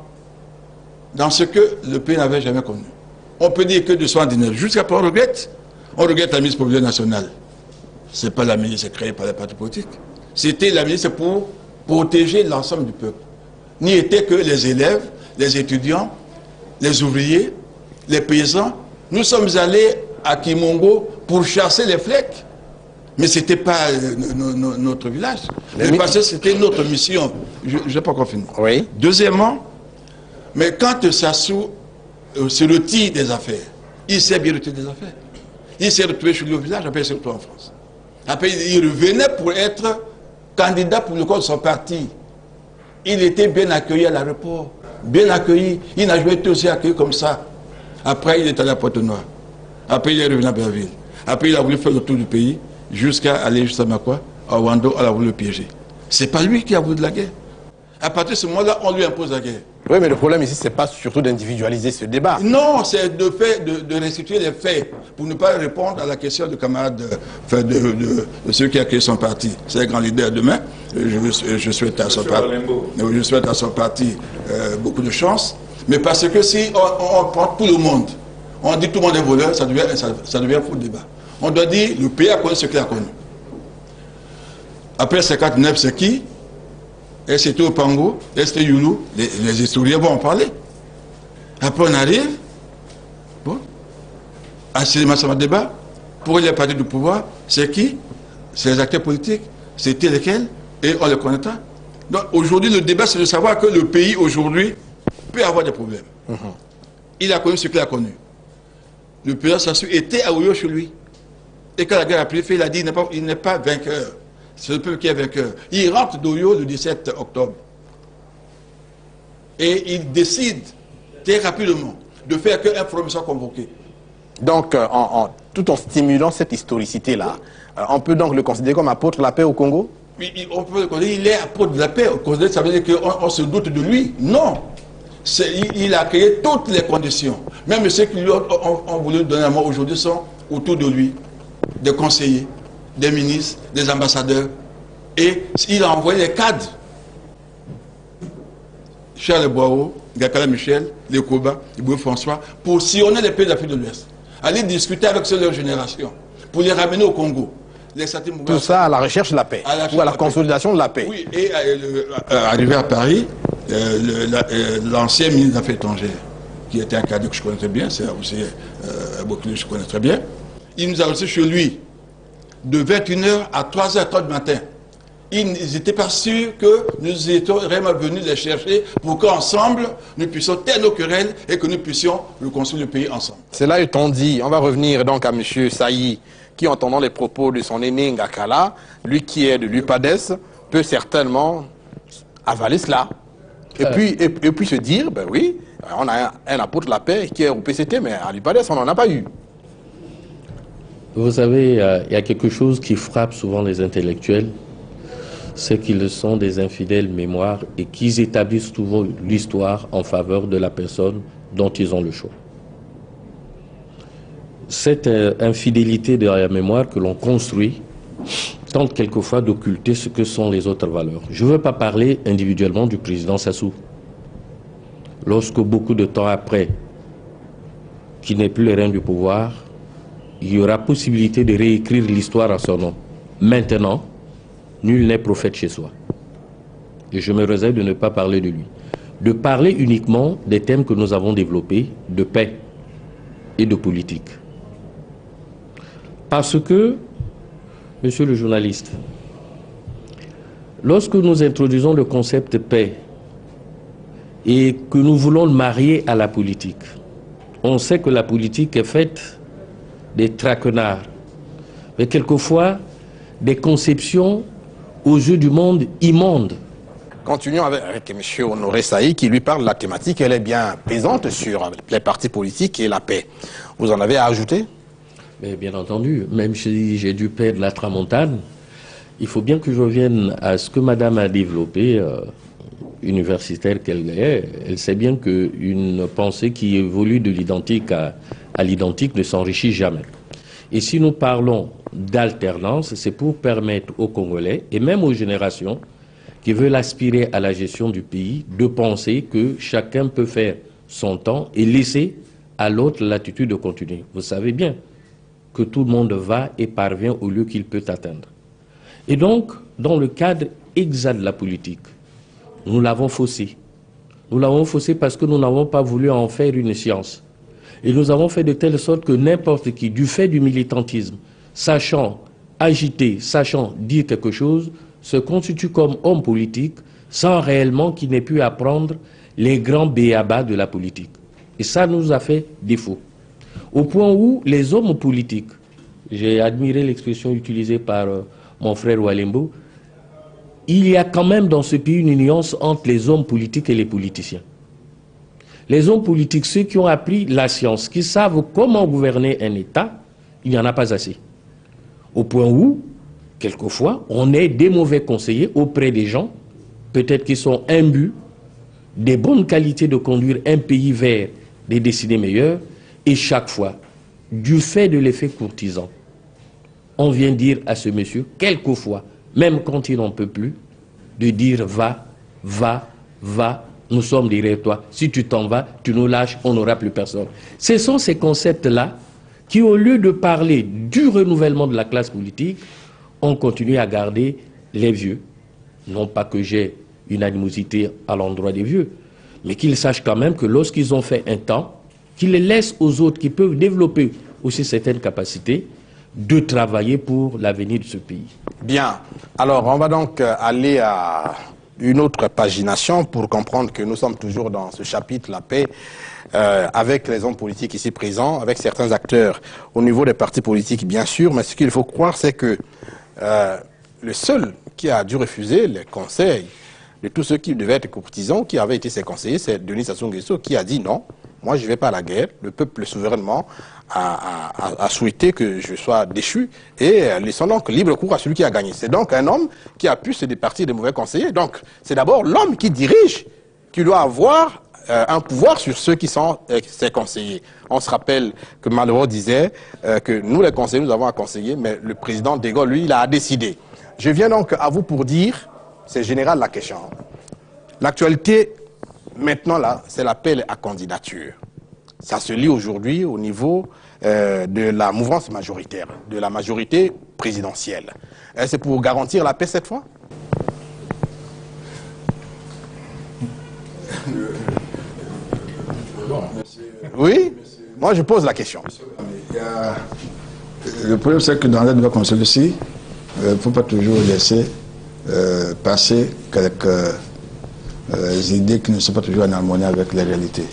[SPEAKER 2] ce que le pays n'avait jamais connu. On peut dire que de 79 jusqu'à on regrette la milice populaire nationale. Ce n'est pas la milice créée par les partis politiques. C'était la milice pour protéger l'ensemble du peuple. N'y étaient que les élèves, les étudiants, les ouvriers, les paysans. Nous sommes allés à Kimongo pour chasser les flecs. Mais ce n'était pas notre village. Parce que c'était notre mission. Je n'ai pas encore fini.
[SPEAKER 1] Oui.
[SPEAKER 2] Deuxièmement, mais quand Sassou se retire des affaires, il s'est bien retiré des affaires. Il s'est retrouvé chez lui au village, après il s'est retrouvé en France. Après il revenait pour être candidat pour le corps de son parti. Il était bien accueilli à l'aéroport. Bien accueilli. Il n'a jamais été aussi accueilli comme ça. Après il est allé à Pointe-Noire. Après il est revenu à Berville. Après il a voulu faire le tour du pays jusqu'à aller jusqu'à Makwa. À Wando, on a voulu le piéger. C'est pas lui qui a voulu de la guerre. À partir de ce moment-là, on lui impose la guerre.
[SPEAKER 1] Oui, mais le problème ici, ce n'est pas surtout d'individualiser ce débat.
[SPEAKER 2] Non, c'est de restituer les faits pour ne pas répondre à la question du camarade, de celui qui a créé son parti. C'est un grand leader demain. Je souhaite à son parti beaucoup de chance. Mais parce que si on prend tout le monde, on dit tout le monde est voleur, ça devient un faux débat. On doit dire le pays a connu ce qu'il a connu. Après 59, c'est qui? Et c'était Opango, et c'était Youlou, les historiens vont en parler. Après on arrive, bon, à ce débat, pour les partis du pouvoir, c'est qui? C'est les acteurs politiques, c'était lesquels? Et on les connaît pas. Donc aujourd'hui, le débat, c'est de savoir que le pays, aujourd'hui, peut avoir des problèmes. Il a connu ce qu'il a connu. Le président Sassou était à Oyo chez lui. Et quand la guerre a pris fin, il a dit il n'est pas vainqueur. C'est le peuple qui est vainqueur. Il rentre d'Oyo le 17 octobre. Et il décide très rapidement de faire qu'un forum soit convoqué.
[SPEAKER 1] Donc, tout en stimulant cette historicité-là, on peut donc le considérer comme apôtre de la paix au Congo?
[SPEAKER 2] Oui, on peut le considérer, il est apôtre de la paix. Ça veut dire qu'on se doute de lui. Non. Il a créé toutes les conditions. Même ceux qui lui ont voulu donner la mort aujourd'hui sont autour de lui. Des conseillers, des ministres, des ambassadeurs. Et il a envoyé les cadres. Charles Boao, Gakala Michel, les Koba, Iboué François, pour sillonner les pays d'Afrique de l'Ouest. Aller discuter avec ceux de leur génération, pour les ramener au Congo.
[SPEAKER 1] Tout ça à la recherche de la paix, ou à la consolidation de la paix.
[SPEAKER 2] Oui, et arrivé à Paris, l'ancien ministre des Affaires étrangères, qui était un cadre que je connaissais bien, c'est aussi beaucoup que je connais très bien, il nous a reçus chez lui de 21h à 3h30 du matin. Ils n'étaient pas sûrs que nous étions vraiment venus les chercher pour qu'ensemble, nous puissions taire nos querelles et que nous puissions reconstruire le pays ensemble.
[SPEAKER 1] Cela étant dit, on va revenir donc à M. Saï, qui, entendant les propos de son aîné Ngakala, lui qui est de l'UPADES, peut certainement avaler cela. Et puis se dire, ben oui, on a un apôtre de la paix qui est au PCT, mais à l'IPADES, on n'en a pas eu.
[SPEAKER 6] Vous savez, il y a quelque chose qui frappe souvent les intellectuels, c'est qu'ils sont des infidèles mémoires et qu'ils établissent souvent l'histoire en faveur de la personne dont ils ont le choix. Cette infidélité de la mémoire que l'on construit tente quelquefois d'occulter ce que sont les autres valeurs. Je ne veux pas parler individuellement du président Sassou. Lorsque beaucoup de temps après, qu'il n'est plus les rênes du pouvoir, il y aura possibilité de réécrire l'histoire à son nom. Maintenant, nul n'est prophète chez soi. Et je me réserve de ne pas parler de lui. De parler uniquement des thèmes que nous avons développés, de paix et de politique. Parce que, monsieur le journaliste, lorsque nous introduisons le concept paix et que nous voulons le marier à la politique, on sait que la politique est faite des traquenards, mais quelquefois des conceptions aux yeux du monde immondes.
[SPEAKER 1] Continuons avec M. Honoré Saï qui lui parle de la thématique. Elle est bien présente sur les partis politiques et la paix. Vous en avez à ajouter?
[SPEAKER 6] Mais bien entendu, même si j'ai du paix de la Tramontane, il faut bien que je revienne à ce que Madame a développé, universitaire qu'elle est. Elle sait bien qu'une pensée qui évolue de l'identique à l'identique ne s'enrichit jamais. Et si nous parlons d'alternance, c'est pour permettre aux Congolais, et même aux générations qui veulent aspirer à la gestion du pays, de penser que chacun peut faire son temps et laisser à l'autre l'attitude de continuer. Vous savez bien que tout le monde va et parvient au lieu qu'il peut atteindre. Et donc, dans le cadre exact de la politique, nous l'avons faussé. Nous l'avons faussé parce que nous n'avons pas voulu en faire une science. Et nous avons fait de telle sorte que n'importe qui, du fait du militantisme, sachant agiter, sachant dire quelque chose, se constitue comme homme politique sans réellement qu'il n'ait pu apprendre les grands béabas de la politique. Et ça nous a fait défaut. Au point où les hommes politiques, j'ai admiré l'expression utilisée par mon frère Walembo, il y a quand même dans ce pays une nuance entre les hommes politiques et les politiciens. Les hommes politiques, ceux qui ont appris la science, qui savent comment gouverner un État, il n'y en a pas assez. Au point où, quelquefois, on est des mauvais conseillers auprès des gens, peut-être qui sont imbus des bonnes qualités de conduire un pays vers des destinées meilleures, et chaque fois, du fait de l'effet courtisan, on vient dire à ce monsieur, quelquefois, même quand il n'en peut plus, de dire va, va, va, nous sommes derrière toi, si tu t'en vas, tu nous lâches, on n'aura plus personne. Ce sont ces concepts-là qui, au lieu de parler du renouvellement de la classe politique, ont continué à garder les vieux. Non pas que j'ai une animosité à l'endroit des vieux, mais qu'ils sachent quand même que lorsqu'ils ont fait un temps, qu'ils les laissent aux autres qui peuvent développer aussi certaines capacités de travailler pour l'avenir de ce pays.
[SPEAKER 1] Bien. Alors, on va donc aller à une autre pagination pour comprendre que nous sommes toujours dans ce chapitre, la paix, avec les hommes politiques ici présents, avec certains acteurs au niveau des partis politiques, bien sûr, mais ce qu'il faut croire, c'est que le seul qui a dû refuser les conseils de tous ceux qui devaient être courtisans, qui avaient été ses conseillers, c'est Denis Sassou Nguesso qui a dit non, moi je ne vais pas à la guerre, le peuple souverainement a souhaité que je sois déchu et laissons donc libre cours à celui qui a gagné. C'est donc un homme qui a pu se départir des mauvais conseillers. Donc c'est d'abord l'homme qui dirige, qui doit avoir un pouvoir sur ceux qui sont ses conseillers. On se rappelle que Malraux disait que nous les conseillers, nous avons à conseiller, mais le président de Gaulle, lui, il a décidé. Je viens donc à vous pour dire, c'est général la question. L'actualité, maintenant là, c'est l'appel à candidature. Ça se lit aujourd'hui au niveau de la mouvance majoritaire, de la majorité présidentielle. C'est pour garantir la paix cette fois? Oui? Moi je pose la question.
[SPEAKER 2] Le problème c'est que dans les débats comme celui-ci, il ne faut pas toujours laisser passer quelques idées qui ne sont pas toujours en harmonie avec les réalités.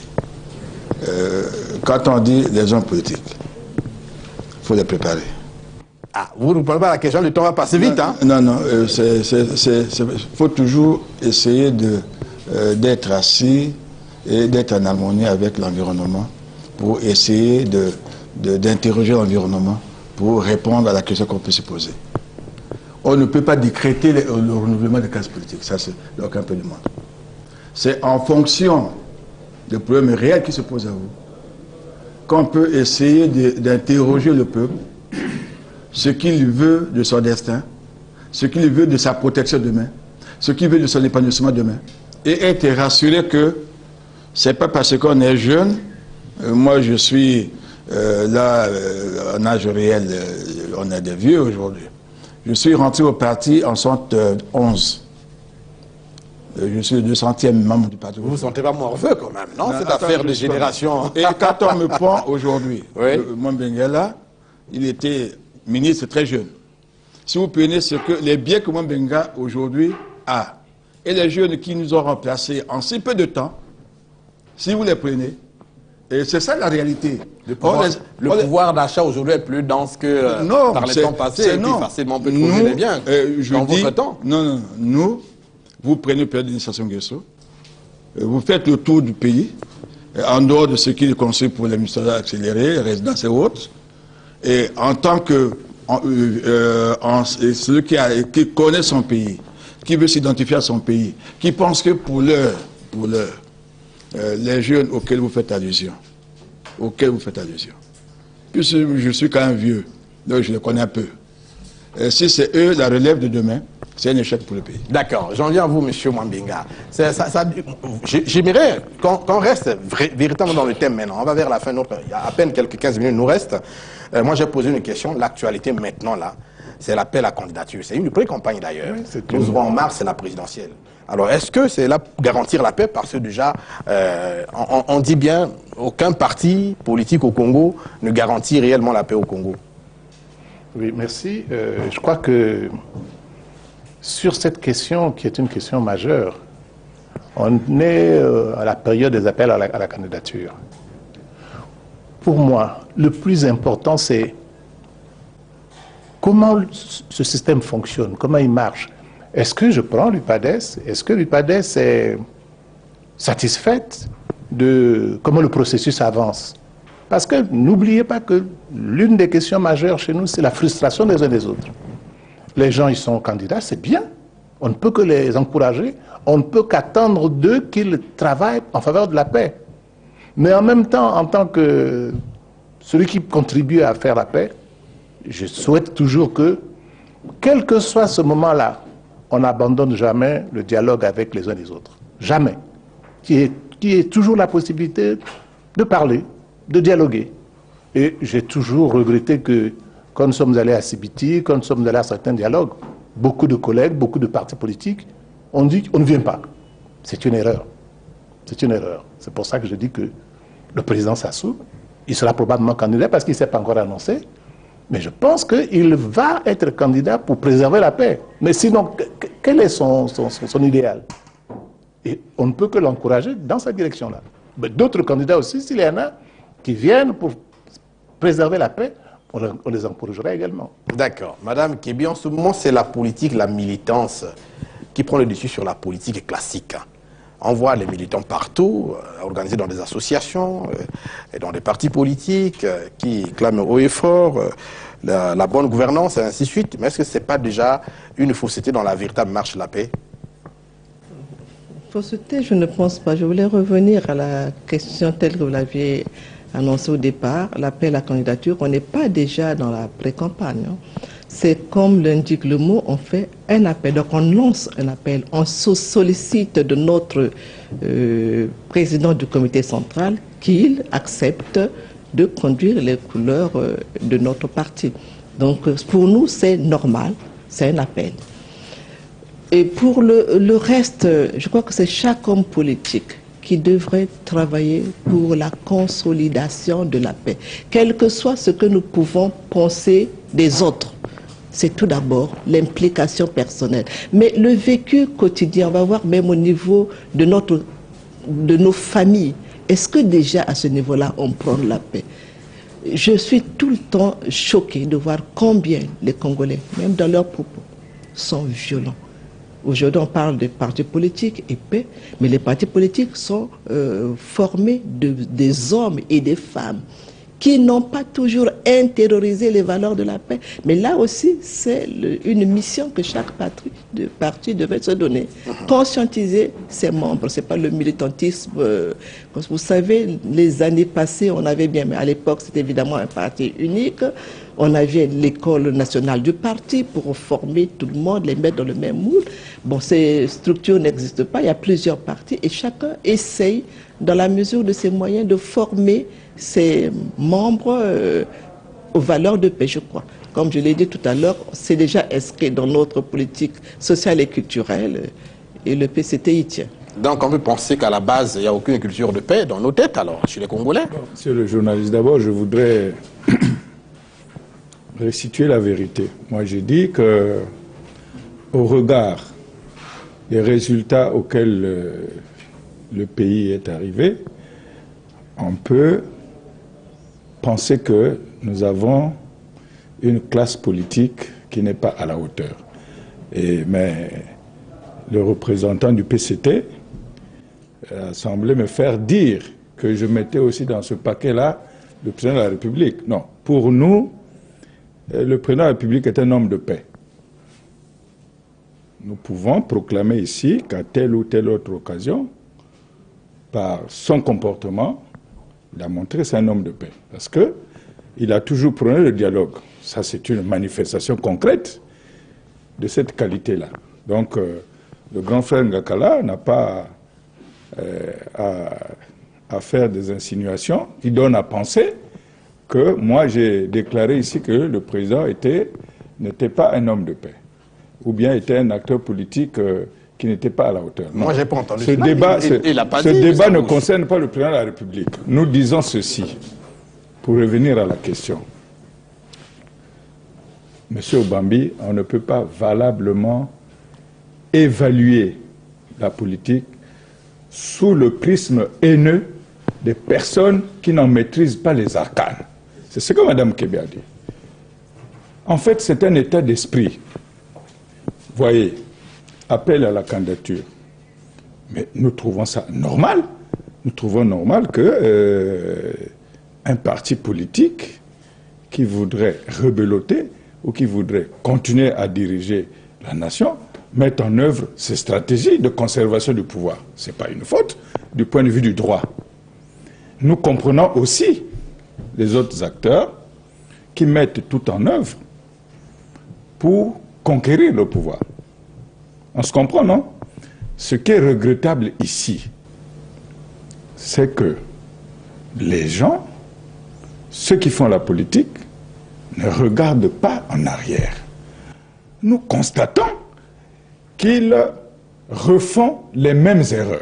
[SPEAKER 2] Quand on dit les hommes politiques, il faut les préparer.
[SPEAKER 1] Ah, vous ne prenez pas la question, le temps va passer vite. Hein?
[SPEAKER 2] Non, non, il faut toujours essayer d'être assis et d'être en harmonie avec l'environnement pour essayer d'interroger l'environnement pour répondre à la question qu'on peut se poser. On ne peut pas décréter le renouvellement des classes politiques, ça c'est aucun peu du monde. C'est en fonction des problèmes réels qui se posent à vous qu'on peut essayer d'interroger le peuple, ce qu'il veut de son destin, ce qu'il veut de sa protection demain, ce qu'il veut de son épanouissement demain, et être rassuré que c'est pas parce qu'on est jeune, moi je suis là en âge réel, on est des vieux aujourd'hui. Je suis rentré au parti en 71. Je suis le 200e membre du parti.
[SPEAKER 1] Vous ne vous sentez pas morveux quand même, non? C'est affaire de génération.
[SPEAKER 2] Et quand on me prend aujourd'hui,
[SPEAKER 1] oui.
[SPEAKER 2] Mwambenga, il était ministre très jeune. Si vous prenez ce que les biens que Mwambenga aujourd'hui a, et les jeunes qui nous ont remplacés en si peu de temps, si vous les prenez, et c'est ça la réalité.
[SPEAKER 1] Le pouvoir d'achat aujourd'hui est plus dense que par les temps passés, et puis facilement on peut trouver les biens dans votre temps.
[SPEAKER 2] Non, non, nous, vous prenez le période d'initiation Nguesso, vous faites le tour du pays, en dehors de ce qu'il est construit pour les ministères accélérés, résidences et autres, et en tant que celui qui connaît son pays, qui veut s'identifier à son pays, qui pense que pour l'heure, les jeunes auxquels vous faites allusion, puisque je suis quand même vieux, donc je les connais un peu. Et si c'est eux la relève de demain, c'est un échec pour le pays. D'accord.
[SPEAKER 1] J'en viens à vous, M. Mwambenga. J'aimerais qu'on reste véritablement dans le thème maintenant. On va vers la fin. Il y a à peine quelques 15 minutes nous restent. Moi, j'ai posé une question. L'actualité maintenant, là, c'est l'appel à candidature. C'est une pré-campagne d'ailleurs. Oui, nous aurons en mars, c'est la présidentielle. Alors, est-ce que c'est là pour garantir la paix? Parce que déjà, on dit bien, aucun parti politique au Congo ne garantit réellement la paix au Congo.
[SPEAKER 3] Oui, merci. Je crois que sur cette question, qui est une question majeure, on est à la période des appels à la candidature. Pour moi, le plus important, c'est comment ce système fonctionne, comment il marche. Est-ce que je prends l'UPADES? Est-ce que l'UPADES est satisfaite de comment le processus avance? Parce que n'oubliez pas que l'une des questions majeures chez nous, c'est la frustration des uns des autres. Les gens, ils sont candidats, c'est bien. On ne peut que les encourager. On ne peut qu'attendre d'eux qu'ils travaillent en faveur de la paix. Mais en même temps, en tant que celui qui contribue à faire la paix, je souhaite toujours que, quel que soit ce moment-là, on n'abandonne jamais le dialogue avec les uns les autres. Jamais. Qu'il y ait toujours la possibilité de parler, de dialoguer. Et j'ai toujours regretté que, quand nous sommes allés à Sibiti, quand nous sommes allés à certains dialogues, beaucoup de collègues, beaucoup de partis politiques ont dit qu'on ne vient pas. C'est une erreur. C'est une erreur. C'est pour ça que je dis que le président Sassou, il sera probablement candidat parce qu'il ne s'est pas encore annoncé. Mais je pense qu'il va être candidat pour préserver la paix. Mais sinon, quel est son idéal? Et on ne peut que l'encourager dans cette direction-là. Mais d'autres candidats aussi, s'il y en a qui viennent pour préserver la paix, on les encouragerait également.
[SPEAKER 1] D'accord. Madame Kébi, en ce moment, c'est la politique, la militance qui prend le dessus sur la politique classique. On voit les militants partout, organisés dans des associations et dans des partis politiques qui clament haut et fort la bonne gouvernance et ainsi de suite. Mais est-ce que ce n'est pas déjà une fausseté dans la véritable marche de la paix?
[SPEAKER 4] Fausseté, je ne pense pas. Je voulais revenir à la question telle que vous l'aviez annoncée au départ. L'appel à la candidature, on n'est pas déjà dans la pré-campagne. Hein. C'est comme l'indique le mot, on fait un appel. Donc on lance un appel, on sollicite de notre président du comité central qu'il accepte de conduire les couleurs de notre parti. Donc pour nous, c'est normal, c'est un appel. Et pour le reste, je crois que c'est chaque homme politique qui devrait travailler pour la consolidation de la paix. Quel que soit ce que nous pouvons penser des autres, c'est tout d'abord l'implication personnelle. Mais le vécu quotidien, on va voir même au niveau de nos familles. Est-ce que déjà à ce niveau-là, on prend la paix? je suis tout le temps choquée de voir combien les Congolais, même dans leurs propos, sont violents. Aujourd'hui, on parle des partis politiques épais, mais les partis politiques sont formés des hommes et des femmes qui n'ont pas toujours intériorisé les valeurs de la paix. Mais là aussi, c'est une mission que chaque parti devait se donner. Conscientiser ses membres. Ce n'est pas le militantisme. Vous savez, les années passées, on avait bien, mais à l'époque, c'était évidemment un parti unique. On avait l'école nationale du parti pour former tout le monde, les mettre dans le même moule. Bon, ces structures n'existent pas, il y a plusieurs partis et chacun essaye, dans la mesure de ses moyens, de former ses membres aux valeurs de paix, je crois. Comme je l'ai dit tout à l'heure, c'est déjà inscrit dans notre politique sociale et culturelle et le PCT y tient.
[SPEAKER 1] Donc on peut penser qu'à la base, il n'y a aucune culture de paix dans nos têtes alors, chez les Congolais.
[SPEAKER 5] Monsieur le journaliste, d'abord je voudrais restituer la vérité. Moi j'ai dit que au regard des résultats auxquels le pays est arrivé, on peut penser que nous avons une classe politique qui n'est pas à la hauteur. Mais le représentant du PCT a semblé me faire dire que je mettais aussi dans ce paquet-là le président de la République. Non, pour nous, le président de la République est un homme de paix. Nous pouvons proclamer ici qu'à telle ou telle autre occasion, par son comportement, il a montré que c'est un homme de paix. Parce qu'il a toujours prôné le dialogue. Ça, c'est une manifestation concrète de cette qualité-là. Donc, le grand frère Ngakala n'a pas à faire des insinuations. Il donne à penser que moi, j'ai déclaré ici que le président n'était pas un homme de paix. Ou bien était un acteur politique qui n'était pas à la hauteur. Non.
[SPEAKER 1] Moi, j'ai pas entendu
[SPEAKER 5] ce
[SPEAKER 1] ça.
[SPEAKER 5] débat,
[SPEAKER 1] Ce
[SPEAKER 5] débat ne concerne pas le président de la République. Nous disons ceci, pour revenir à la question. Monsieur Obambi, on ne peut pas valablement évaluer la politique sous le prisme haineux des personnes qui n'en maîtrisent pas les arcanes. C'est ce que Mme Kébé a dit. En fait, c'est un état d'esprit. Voyez, appel à la candidature. Mais nous trouvons ça normal. Nous trouvons normal que un parti politique qui voudrait rebeloter ou qui voudrait continuer à diriger la nation mette en œuvre ses stratégies de conservation du pouvoir. Ce n'est pas une faute du point de vue du droit. Nous comprenons aussi les autres acteurs qui mettent tout en œuvre pour conquérir le pouvoir. On se comprend, non? Ce qui est regrettable ici, c'est que les gens, ceux qui font la politique, ne regardent pas en arrière. Nous constatons qu'ils refont les mêmes erreurs.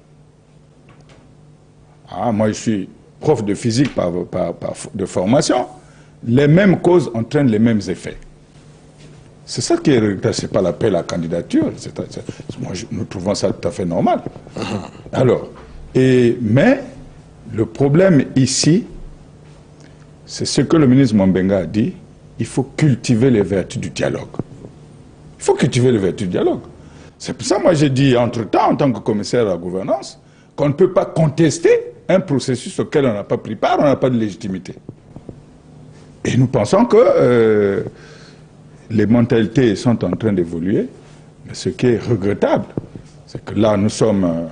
[SPEAKER 5] Ah, moi, je suis prof de physique de formation. Les mêmes causes entraînent les mêmes effets. C'est ça qui est regrettable, ce n'est pas l'appel à la candidature. Nous trouvons ça tout à fait normal. Alors, mais le problème ici, c'est ce que le ministre Mwambenga a dit, il faut cultiver les vertus du dialogue. Il faut cultiver les vertus du dialogue. C'est pour ça que moi j'ai dit entre-temps, en tant que commissaire à la gouvernance, qu'on ne peut pas contester un processus auquel on n'a pas pris part, on n'a pas de légitimité. Et nous pensons que les mentalités sont en train d'évoluer, mais ce qui est regrettable, c'est que là nous sommes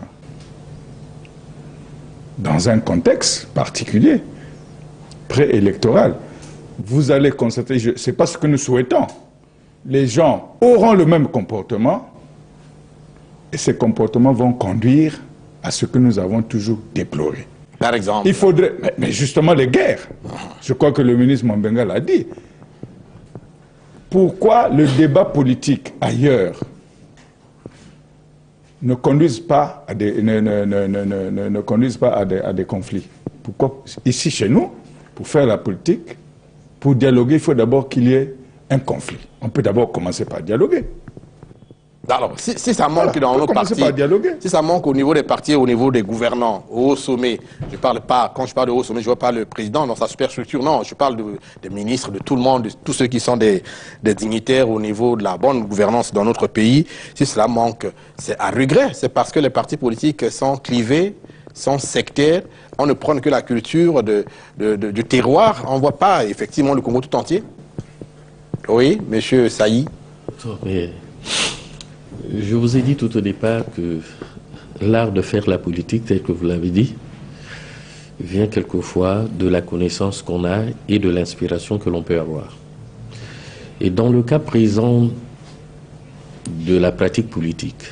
[SPEAKER 5] dans un contexte particulier, préélectoral. Vous allez constater, ce n'est pas ce que nous souhaitons. Les gens auront le même comportement et ces comportements vont conduire à ce que nous avons toujours déploré.
[SPEAKER 1] Par exemple.
[SPEAKER 5] Il faudrait, mais justement les guerres. Je crois que le ministre Mwambenga l'a dit. Pourquoi le débat politique ailleurs ne conduise pas à des, ne conduise pas à des conflits? Pourquoi ici chez nous, pour faire la politique, pour dialoguer, il faut d'abord qu'il y ait un conflit. On peut d'abord commencer par dialoguer.
[SPEAKER 1] Alors, si ça manque dans notre parti, si ça manque au niveau des partis, au niveau des gouvernants, au haut sommet, je parle pas, quand je parle de haut sommet, je ne vois pas le président dans sa superstructure, non, je parle des ministres, de tout le monde, de tous ceux qui sont des dignitaires au niveau de la bonne gouvernance dans notre pays. Si cela manque, c'est à regret, c'est parce que les partis politiques sont clivés, sont sectaires, on ne prend que la culture du terroir, on ne voit pas effectivement le Congo tout entier. Oui, monsieur Saï.
[SPEAKER 6] Mais je vous ai dit tout au départ que l'art de faire la politique, tel que vous l'avez dit, vient quelquefois de la connaissance qu'on a et de l'inspiration que l'on peut avoir. Et dans le cas présent de la pratique politique,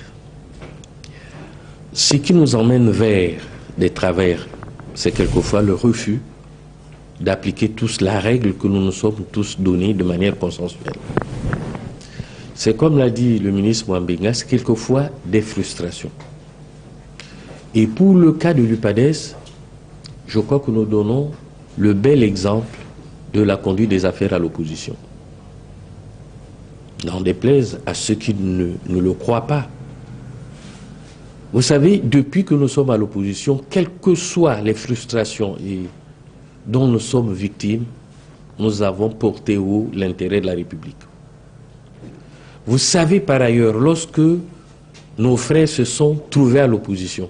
[SPEAKER 6] ce qui nous emmène vers des travers, c'est quelquefois le refus d'appliquer tous la règle que nous nous sommes tous donnée de manière consensuelle. C'est comme l'a dit le ministre Mwambenga, c'est quelquefois des frustrations. Et pour le cas de l'UPADES, je crois que nous donnons le bel exemple de la conduite des affaires à l'opposition. N'en déplaise à ceux qui ne le croient pas. Vous savez, depuis que nous sommes à l'opposition, quelles que soient les frustrations dont nous sommes victimes, nous avons porté haut l'intérêt de la République. Vous savez par ailleurs, lorsque nos frères se sont trouvés à l'opposition,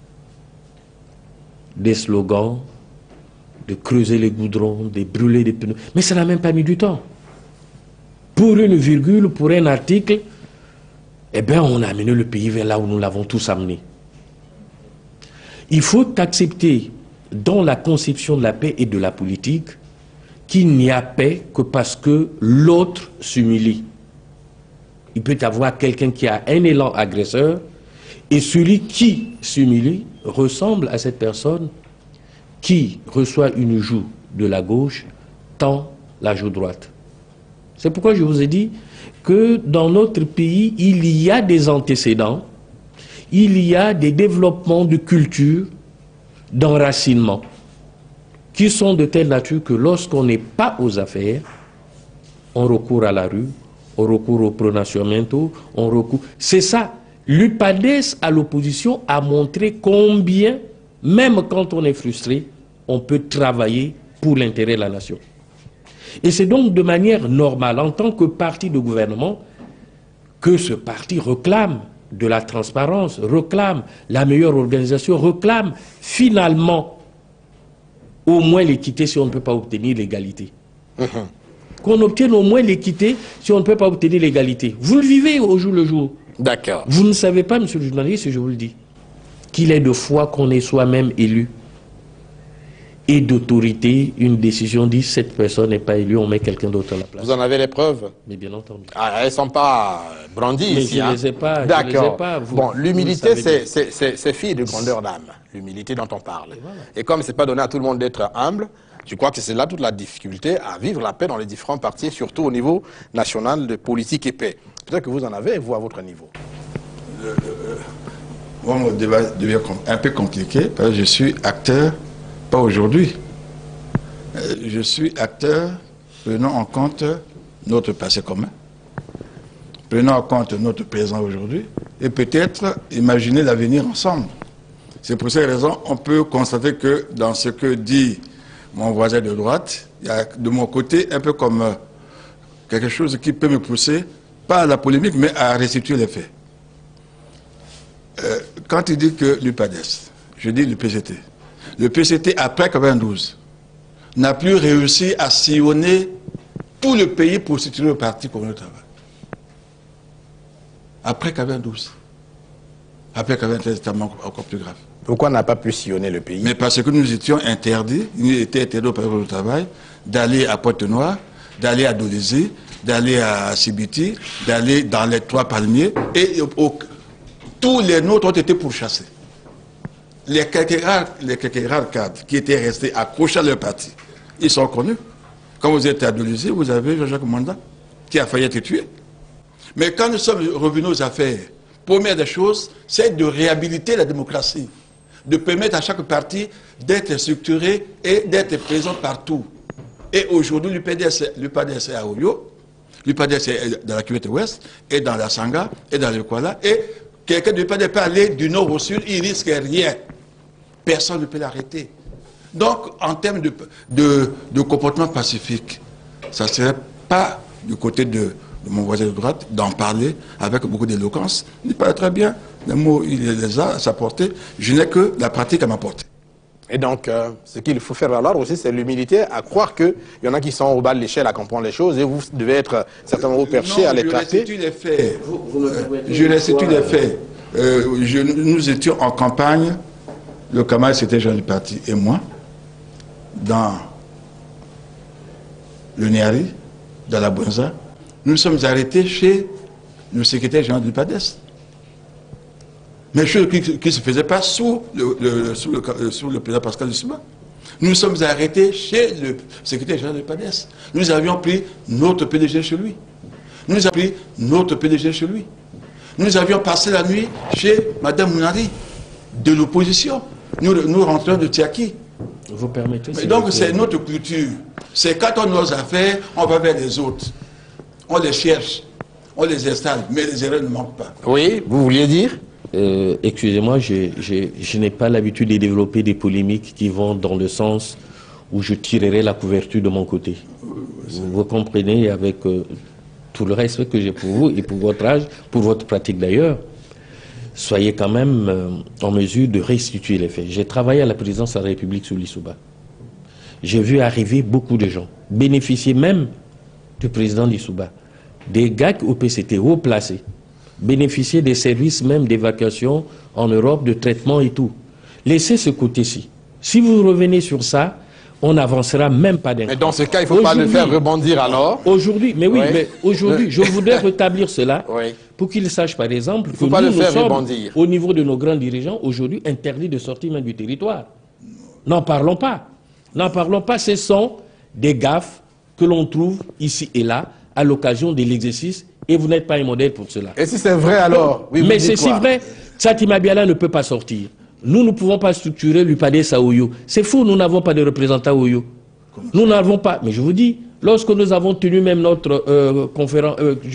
[SPEAKER 6] des slogans, de creuser les goudrons, de brûler des pneus, mais ça n'a même pas mis du temps. Pour une virgule, pour un article, eh bien on a amené le pays vers là où nous l'avons tous amené. Il faut accepter dans la conception de la paix et de la politique qu'il n'y a paix que parce que l'autre s'humilie. Il peut y avoir quelqu'un qui a un élan agresseur et celui qui s'humilie ressemble à cette personne qui reçoit une joue de la gauche, tend la joue droite. C'est pourquoi je vous ai dit que dans notre pays, il y a des antécédents, il y a des développements de culture, d'enracinement, qui sont de telle nature que lorsqu'on n'est pas aux affaires, on recourt à la rue, on recourt au pronunciamento, on recourt... C'est ça. L'UPADES à l'opposition a montré combien, même quand on est frustré, on peut travailler pour l'intérêt de la nation. Et c'est donc de manière normale, en tant que parti de gouvernement, que ce parti réclame de la transparence, réclame la meilleure organisation, réclame finalement au moins l'équité si on ne peut pas obtenir l'égalité. Qu'on obtienne au moins l'équité si on ne peut pas obtenir l'égalité. Vous le vivez au jour le jour.
[SPEAKER 1] D'accord.
[SPEAKER 6] Vous ne savez pas, monsieur le journaliste, je vous le dis, qu'il est de foi qu'on est soi-même élu. Et d'autorité, une décision dit cette personne n'est pas élue, on met quelqu'un d'autre à la place.
[SPEAKER 1] Vous en avez les preuves?
[SPEAKER 6] Mais bien entendu.
[SPEAKER 1] Ah, elles ne sont pas brandies
[SPEAKER 6] mais
[SPEAKER 1] ici.
[SPEAKER 6] je ne les ai pas.
[SPEAKER 1] D'accord. Bon, l'humilité,
[SPEAKER 6] c'est
[SPEAKER 1] fille de grandeur d'âme. L'humilité dont on parle. Et comme ce n'est pas donné à tout le monde d'être humble, je crois que c'est là toute la difficulté à vivre la paix dans les différents partis, surtout au niveau national de politique et paix. Peut-être que vous en avez, vous, à votre niveau.
[SPEAKER 2] Bon, le débat devient un peu compliqué, parce que je suis acteur, pas aujourd'hui. Je suis acteur, prenant en compte notre passé commun, prenant en compte notre présent aujourd'hui, et peut-être imaginer l'avenir ensemble. C'est pour cette raison on peut constater que dans ce que dit mon voisin de droite, il y a de mon côté un peu comme quelque chose qui peut me pousser, pas à la polémique, mais à restituer les faits. Quand il dit que l'UPADES, je dis le PCT. Le PCT, après 92, n'a plus réussi à sillonner tout le pays pour situer le parti communautaire. Après 92. Après 93, c'est encore plus grave.
[SPEAKER 1] Pourquoi on n'a pas pu sillonner le pays?
[SPEAKER 2] Mais parce que nous étions interdits, il était interdit au Parti du travail, d'aller à Pointe-Noire, d'aller à Dolizé, d'aller à Sibiti, d'aller dans les Trois Palmiers, et tous les nôtres ont été pourchassés. Les quelques rares cadres qui étaient restés accrochés à leur parti, ils sont connus. Quand vous êtes à Dolizé, vous avez Jean-Jacques Manda, qui a failli être tué. Mais quand nous sommes revenus aux affaires, première des choses, c'est de réhabiliter la démocratie, de permettre à chaque parti d'être structuré et d'être présent partout. Et aujourd'hui, l'UPADES est à Oyo. L'UPADES est dans la cuvette ouest, et dans la Sangha, et dans le Kuala, et quelqu'un de l'UPADES peut aller du nord au sud, il risque rien. Personne ne peut l'arrêter. Donc, en termes de comportement pacifique, ça ne serait pas du côté de mon voisin de droite d'en parler avec beaucoup d'éloquence. Il parle très bien, les mots, il les a à sa portée. Je n'ai que la pratique à ma portée.
[SPEAKER 1] Et donc, ce qu'il faut faire valoir aussi, c'est l'humilité, à croire qu'il y en a qui sont au bas de l'échelle à comprendre les choses, et vous devez être certainement perché à les tracer.
[SPEAKER 2] Je restitue les faits. Je restitue les faits. Nous étions en campagne, le camarade c'était Jean du Parti et moi, dans le Niari, dans la Bonza. Nous sommes arrêtés chez le secrétaire général du PADES. Mais chose qui ne se faisait pas sous le président Pascal Lissouba. Nous sommes arrêtés chez le secrétaire général du PADES. Nous avions pris notre PDG chez lui. Nous avions pris notre PDG chez lui. Nous avions passé la nuit chez Mme Mounari, de l'opposition. Nous rentrions de Tiaki.
[SPEAKER 6] Vous permettez.
[SPEAKER 2] Mais donc c'est notre culture. C'est quand on ose affaires, on va vers les autres. On les cherche, on les installe, mais les erreurs ne manquent pas.
[SPEAKER 1] Oui, vous vouliez dire?
[SPEAKER 6] Excusez-moi, je n'ai pas l'habitude de développer des polémiques qui vont dans le sens où je tirerai la couverture de mon côté. Vous comprenez, avec tout le respect que j'ai pour vous et pour votre âge, pour votre pratique d'ailleurs, soyez quand même en mesure de restituer les faits. J'ai travaillé à la présidence de la République sous Lissouba. J'ai vu arriver beaucoup de gens, bénéficier même du président Lissouba. Des gars au PCT haut placés, bénéficier des services même d'évacuation en Europe, de traitement et tout. Laissez ce côté-ci. Si vous revenez sur ça, on n'avancera même pas d'un.
[SPEAKER 1] Mais dans ce cas, il ne faut pas le faire rebondir alors.
[SPEAKER 6] Aujourd'hui, mais oui, mais aujourd'hui, je voudrais rétablir cela pour qu'ils sachent par exemple que nous sommes, au niveau de nos grands dirigeants, aujourd'hui interdits de sortir même du territoire. N'en parlons pas. N'en parlons pas, ce sont des gaffes que l'on trouve ici et là à l'occasion de l'exercice, et vous n'êtes pas un modèle pour cela.
[SPEAKER 1] Et si c'est vrai alors? Oui,
[SPEAKER 6] mais c'est si vrai, Satima Biala ne peut pas sortir. Nous ne pouvons pas structurer l'UPADES à Oyo. C'est fou, nous n'avons pas de représentants à Oyo. Nous n'avons pas. Mais je vous dis, lorsque nous avons tenu même notre conférence,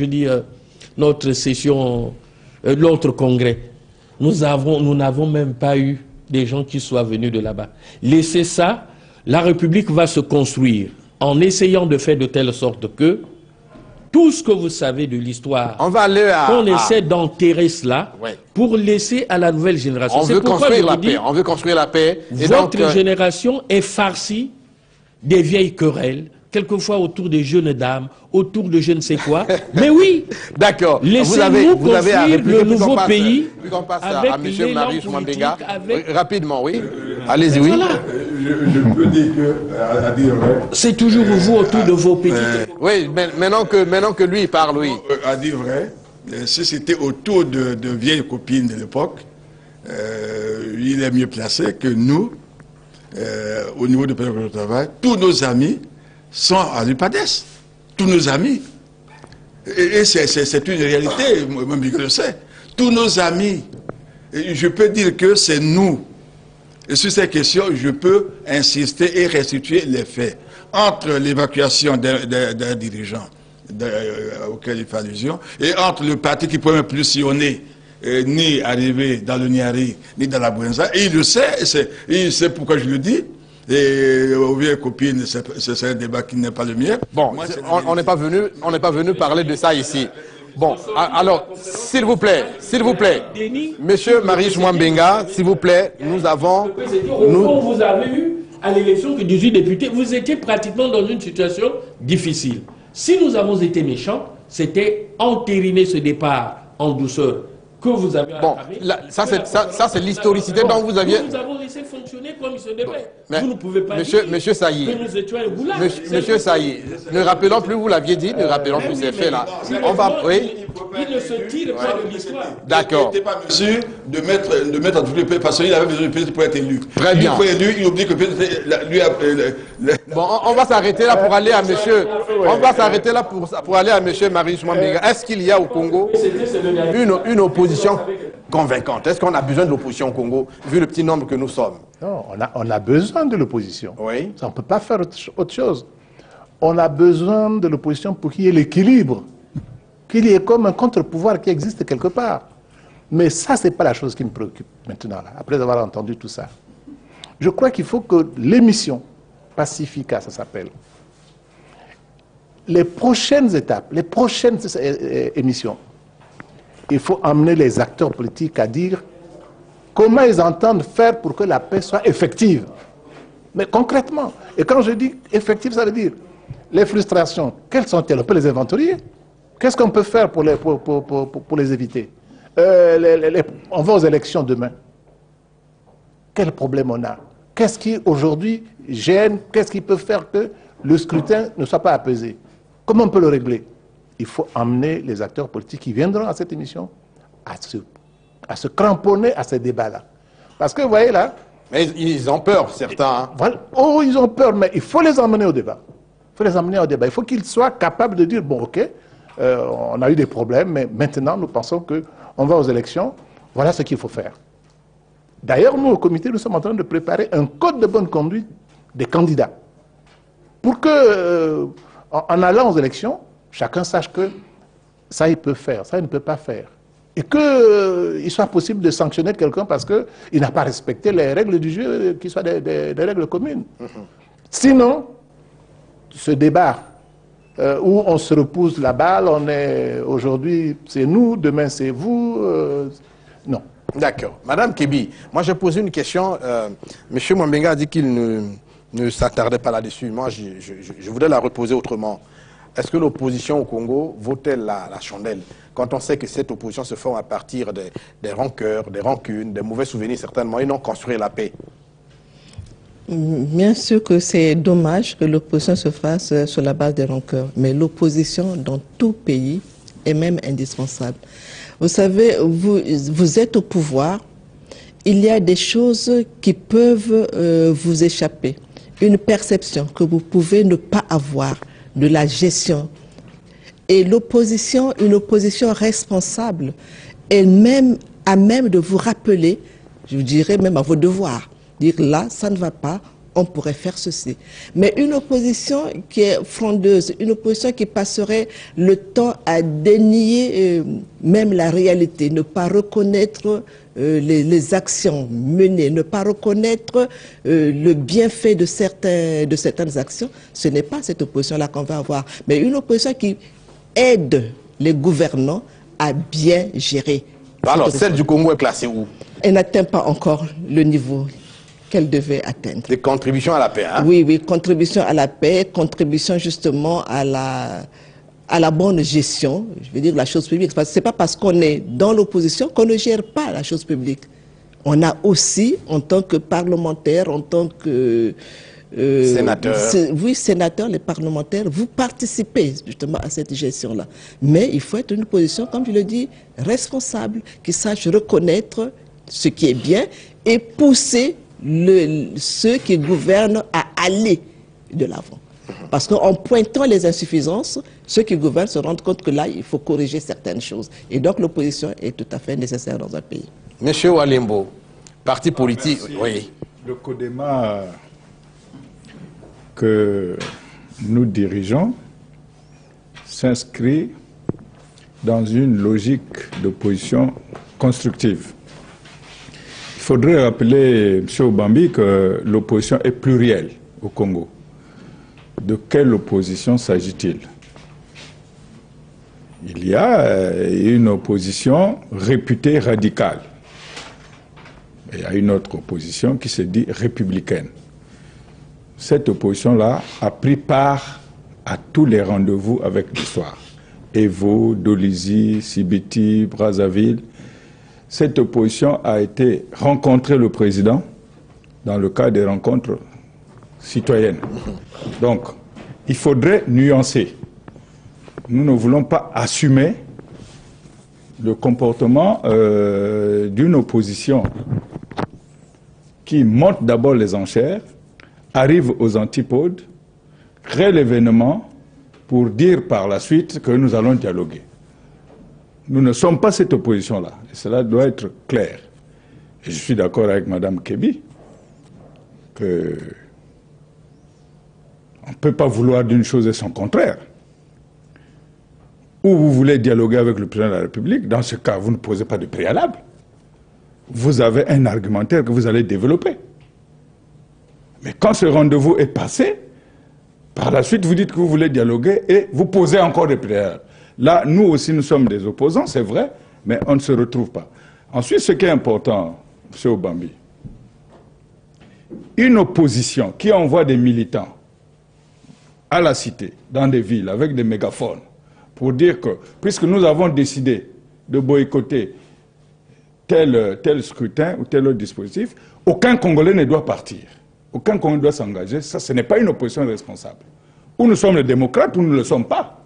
[SPEAKER 6] notre session, notre congrès, nous n'avons même pas eu des gens qui soient venus de là-bas. Laissez ça, la République va se construire en essayant de faire de telle sorte que tout ce que vous savez de l'histoire, on essaie d'enterrer cela pour laisser à la nouvelle génération.
[SPEAKER 1] On veut construire la paix. On veut construire la paix.
[SPEAKER 6] Et votre génération est farcie des vieilles querelles, quelquefois autour des jeunes dames, autour de je ne sais quoi. Mais oui,
[SPEAKER 1] d'accord.
[SPEAKER 6] Laissez-nous construire le nouveau pays
[SPEAKER 1] avec M. Marius Mwambenga. Rapidement, oui. Allez-y, oui.
[SPEAKER 5] Voilà. Je peux dire que, à dire vrai...
[SPEAKER 6] C'est toujours vous autour de vos petits...
[SPEAKER 1] Oui, maintenant que lui parle, oui.
[SPEAKER 2] À dire vrai, si c'était autour de vieilles copines de l'époque, il est mieux placé que nous, au niveau de Pédagogie du Travail. Tous nos amis sont à l'UPADES. Tous nos amis. Et c'est une réalité, moi-même je le sais. Tous nos amis, je peux dire que c'est nous. Et sur ces questions, je peux insister et restituer les faits. Entre l'évacuation d'un dirigeant auquel il fait allusion, et entre le parti qui ne peut même plus sillonner, ni arriver dans le Niari, ni dans la Bouenza, et il le sait, il sait pourquoi je le dis. Et aux vieilles copines, c'est un débat qui n'est pas le mien.
[SPEAKER 1] Bon, on n'est pas venu parler de ça ici. Bon, alors, s'il vous plaît, Monsieur Marius Mwambenga, s'il vous plaît, nous avons...
[SPEAKER 6] Vous avez eu à l'élection que 18 députés, vous étiez pratiquement dans une situation difficile. Si nous avons été méchants, c'était entériner ce départ en douceur que vous avez entamé.
[SPEAKER 1] Bon, ça c'est l'historicité dont vous aviez...
[SPEAKER 6] Nous avons laissé fonctionner comme il se devait. Vous ne pouvez pas
[SPEAKER 1] Monsieur Saïd,
[SPEAKER 6] que nous étions un boulard.
[SPEAKER 1] Monsieur Saïd, ne rappelons plus, vous l'aviez dit, ne rappelons plus ces faits-là. On va... Oui.
[SPEAKER 6] Il ne se tire pas de l'histoire.
[SPEAKER 1] D'accord.
[SPEAKER 2] Il n'était pas sûr de mettre en tout le pays parce qu'il avait besoin de pays pour être élu.
[SPEAKER 1] Très bien.
[SPEAKER 2] Pour être élu, il oublie que lui a...
[SPEAKER 1] Bon, on va s'arrêter là pour aller à monsieur... On va s'arrêter là pour aller à monsieur Marius Mwambenga. Est-ce qu'il y a au Congo une opposition convaincante? Est-ce qu'on a besoin de l'opposition au Congo, vu le petit nombre que nous sommes?
[SPEAKER 3] Non, on a besoin de l'opposition.
[SPEAKER 1] Oui.
[SPEAKER 3] On ne peut pas faire autre chose. on a besoin de l'opposition pour qu'il y ait l'équilibre, qu'il y ait comme un contre-pouvoir qui existe quelque part. Mais ça, ce n'est pas la chose qui me préoccupe maintenant, là, après avoir entendu tout ça. Je crois qu'il faut que l'émission Pacifica, ça s'appelle, les prochaines étapes, les prochaines émissions, il faut amener les acteurs politiques à dire comment ils entendent faire pour que la paix soit effective. Mais concrètement, et quand je dis effective, ça veut dire les frustrations, quelles sont-elles? On peut les inventorier. Qu'est-ce qu'on peut faire pour les éviter? On va aux élections demain. Quel problème on a? Qu'est-ce qui aujourd'hui gêne? Qu'est-ce qui peut faire que le scrutin ne soit pas apaisé? Comment on peut le régler? Il faut amener les acteurs politiques qui viendront à cette émission à se cramponner à ces débats-là. Parce que vous voyez là...
[SPEAKER 1] Mais ils ont peur, certains. Hein.
[SPEAKER 3] Voilà. Oh, ils ont peur, mais il faut les emmener au débat. Il faut les emmener au débat. Il faut qu'ils soient capables de dire, bon, ok, on a eu des problèmes, mais maintenant, nous pensons qu'on va aux élections, voilà ce qu'il faut faire. D'ailleurs, nous, au comité, nous sommes en train de préparer un code de bonne conduite des candidats. Pour que, en allant aux élections, chacun sache que ça, il peut faire, ça, il ne peut pas faire. Et qu'il soit possible de sanctionner quelqu'un parce qu'il n'a pas respecté les règles du jeu, qui soient des règles communes. Sinon, ce débat où on se repousse la balle, on est aujourd'hui c'est nous, demain c'est vous, non.
[SPEAKER 1] D'accord. Madame Kébi, moi j'ai posé une question. Monsieur Mwambenga a dit qu'il ne s'attardait pas là-dessus. Moi, je voudrais la reposer autrement. Est-ce que l'opposition au Congo vaut-elle la chandelle quand on sait que cette opposition se forme à partir des rancœurs, des rancunes, des mauvais souvenirs certainement, et non construire la paix?
[SPEAKER 4] Bien sûr que c'est dommage que l'opposition se fasse sur la base des rancœurs, mais l'opposition dans tout pays est même indispensable. Vous savez, vous êtes au pouvoir, il y a des choses qui peuvent vous échapper. Une perception que vous pouvez ne pas avoir de la gestion. Et l'opposition, une opposition responsable, est même à même de vous rappeler, je dirais même à vos devoirs, dire là, ça ne va pas, on pourrait faire ceci. Mais une opposition qui est frondeuse, une opposition qui passerait le temps à dénier même la réalité, ne pas reconnaître les actions menées, ne pas reconnaître le bienfait de certaines actions, ce n'est pas cette opposition-là qu'on va avoir. Mais une opposition qui aide les gouvernants à bien gérer.
[SPEAKER 1] Alors, celle du Congo est classée où?
[SPEAKER 4] Elle n'atteint pas encore le niveau qu'elle devait atteindre.
[SPEAKER 1] Des contributions à la paix, hein?
[SPEAKER 4] Oui, oui, contribution à la paix, contribution justement à la bonne gestion, je veux dire, la chose publique. Ce n'est pas parce qu'on est dans l'opposition qu'on ne gère pas la chose publique. On a aussi, en tant que parlementaire, en tant que...
[SPEAKER 1] sénateur.
[SPEAKER 4] Oui, sénateur, les parlementaires, vous participez justement à cette gestion-là. Mais il faut être une position, comme je le dis, responsable, qui sache reconnaître ce qui est bien et pousser ceux qui gouvernent à aller de l'avant. Parce qu'en pointant les insuffisances, ceux qui gouvernent se rendent compte que là, il faut corriger certaines choses. Et donc l'opposition est tout à fait nécessaire dans un pays.
[SPEAKER 1] Monsieur Walimbo, parti politique, oui.
[SPEAKER 5] Le CODEMA que nous dirigeons s'inscrit dans une logique d'opposition constructive. Il faudrait rappeler, M. Obambi, que l'opposition est plurielle au Congo. De quelle opposition s'agit-il? Il y a une opposition réputée radicale. Il y a une autre opposition qui se dit républicaine. Cette opposition-là a pris part à tous les rendez-vous avec l'histoire. Evo, Dolisie, Sibiti, Brazzaville. Cette opposition a été rencontrer le président dans le cadre des rencontres citoyennes. Donc, il faudrait nuancer. Nous ne voulons pas assumer le comportement d'une opposition qui monte d'abord les enchères, arrive aux antipodes, crée l'événement pour dire par la suite que nous allons dialoguer. Nous ne sommes pas cette opposition-là. Et cela doit être clair. Et je suis d'accord avec Mme Kébi que On ne peut pas vouloir d'une chose et son contraire. Ou vous voulez dialoguer avec le président de la République, dans ce cas, vous ne posez pas de préalable. Vous avez un argumentaire que vous allez développer. Mais quand ce rendez-vous est passé, par la suite, vous dites que vous voulez dialoguer et vous posez encore des préalables. Là, nous aussi, nous sommes des opposants, c'est vrai, mais on ne se retrouve pas. Ensuite, ce qui est important, M. Obambi, une opposition qui envoie des militants à la cité, dans des villes, avec des mégaphones, pour dire que, puisque nous avons décidé de boycotter tel scrutin ou tel autre dispositif, aucun Congolais ne doit partir. Aucun Congolais ne doit s'engager. Ça, ce n'est pas une opposition responsable. Ou nous sommes les démocrates ou nous ne le sommes pas.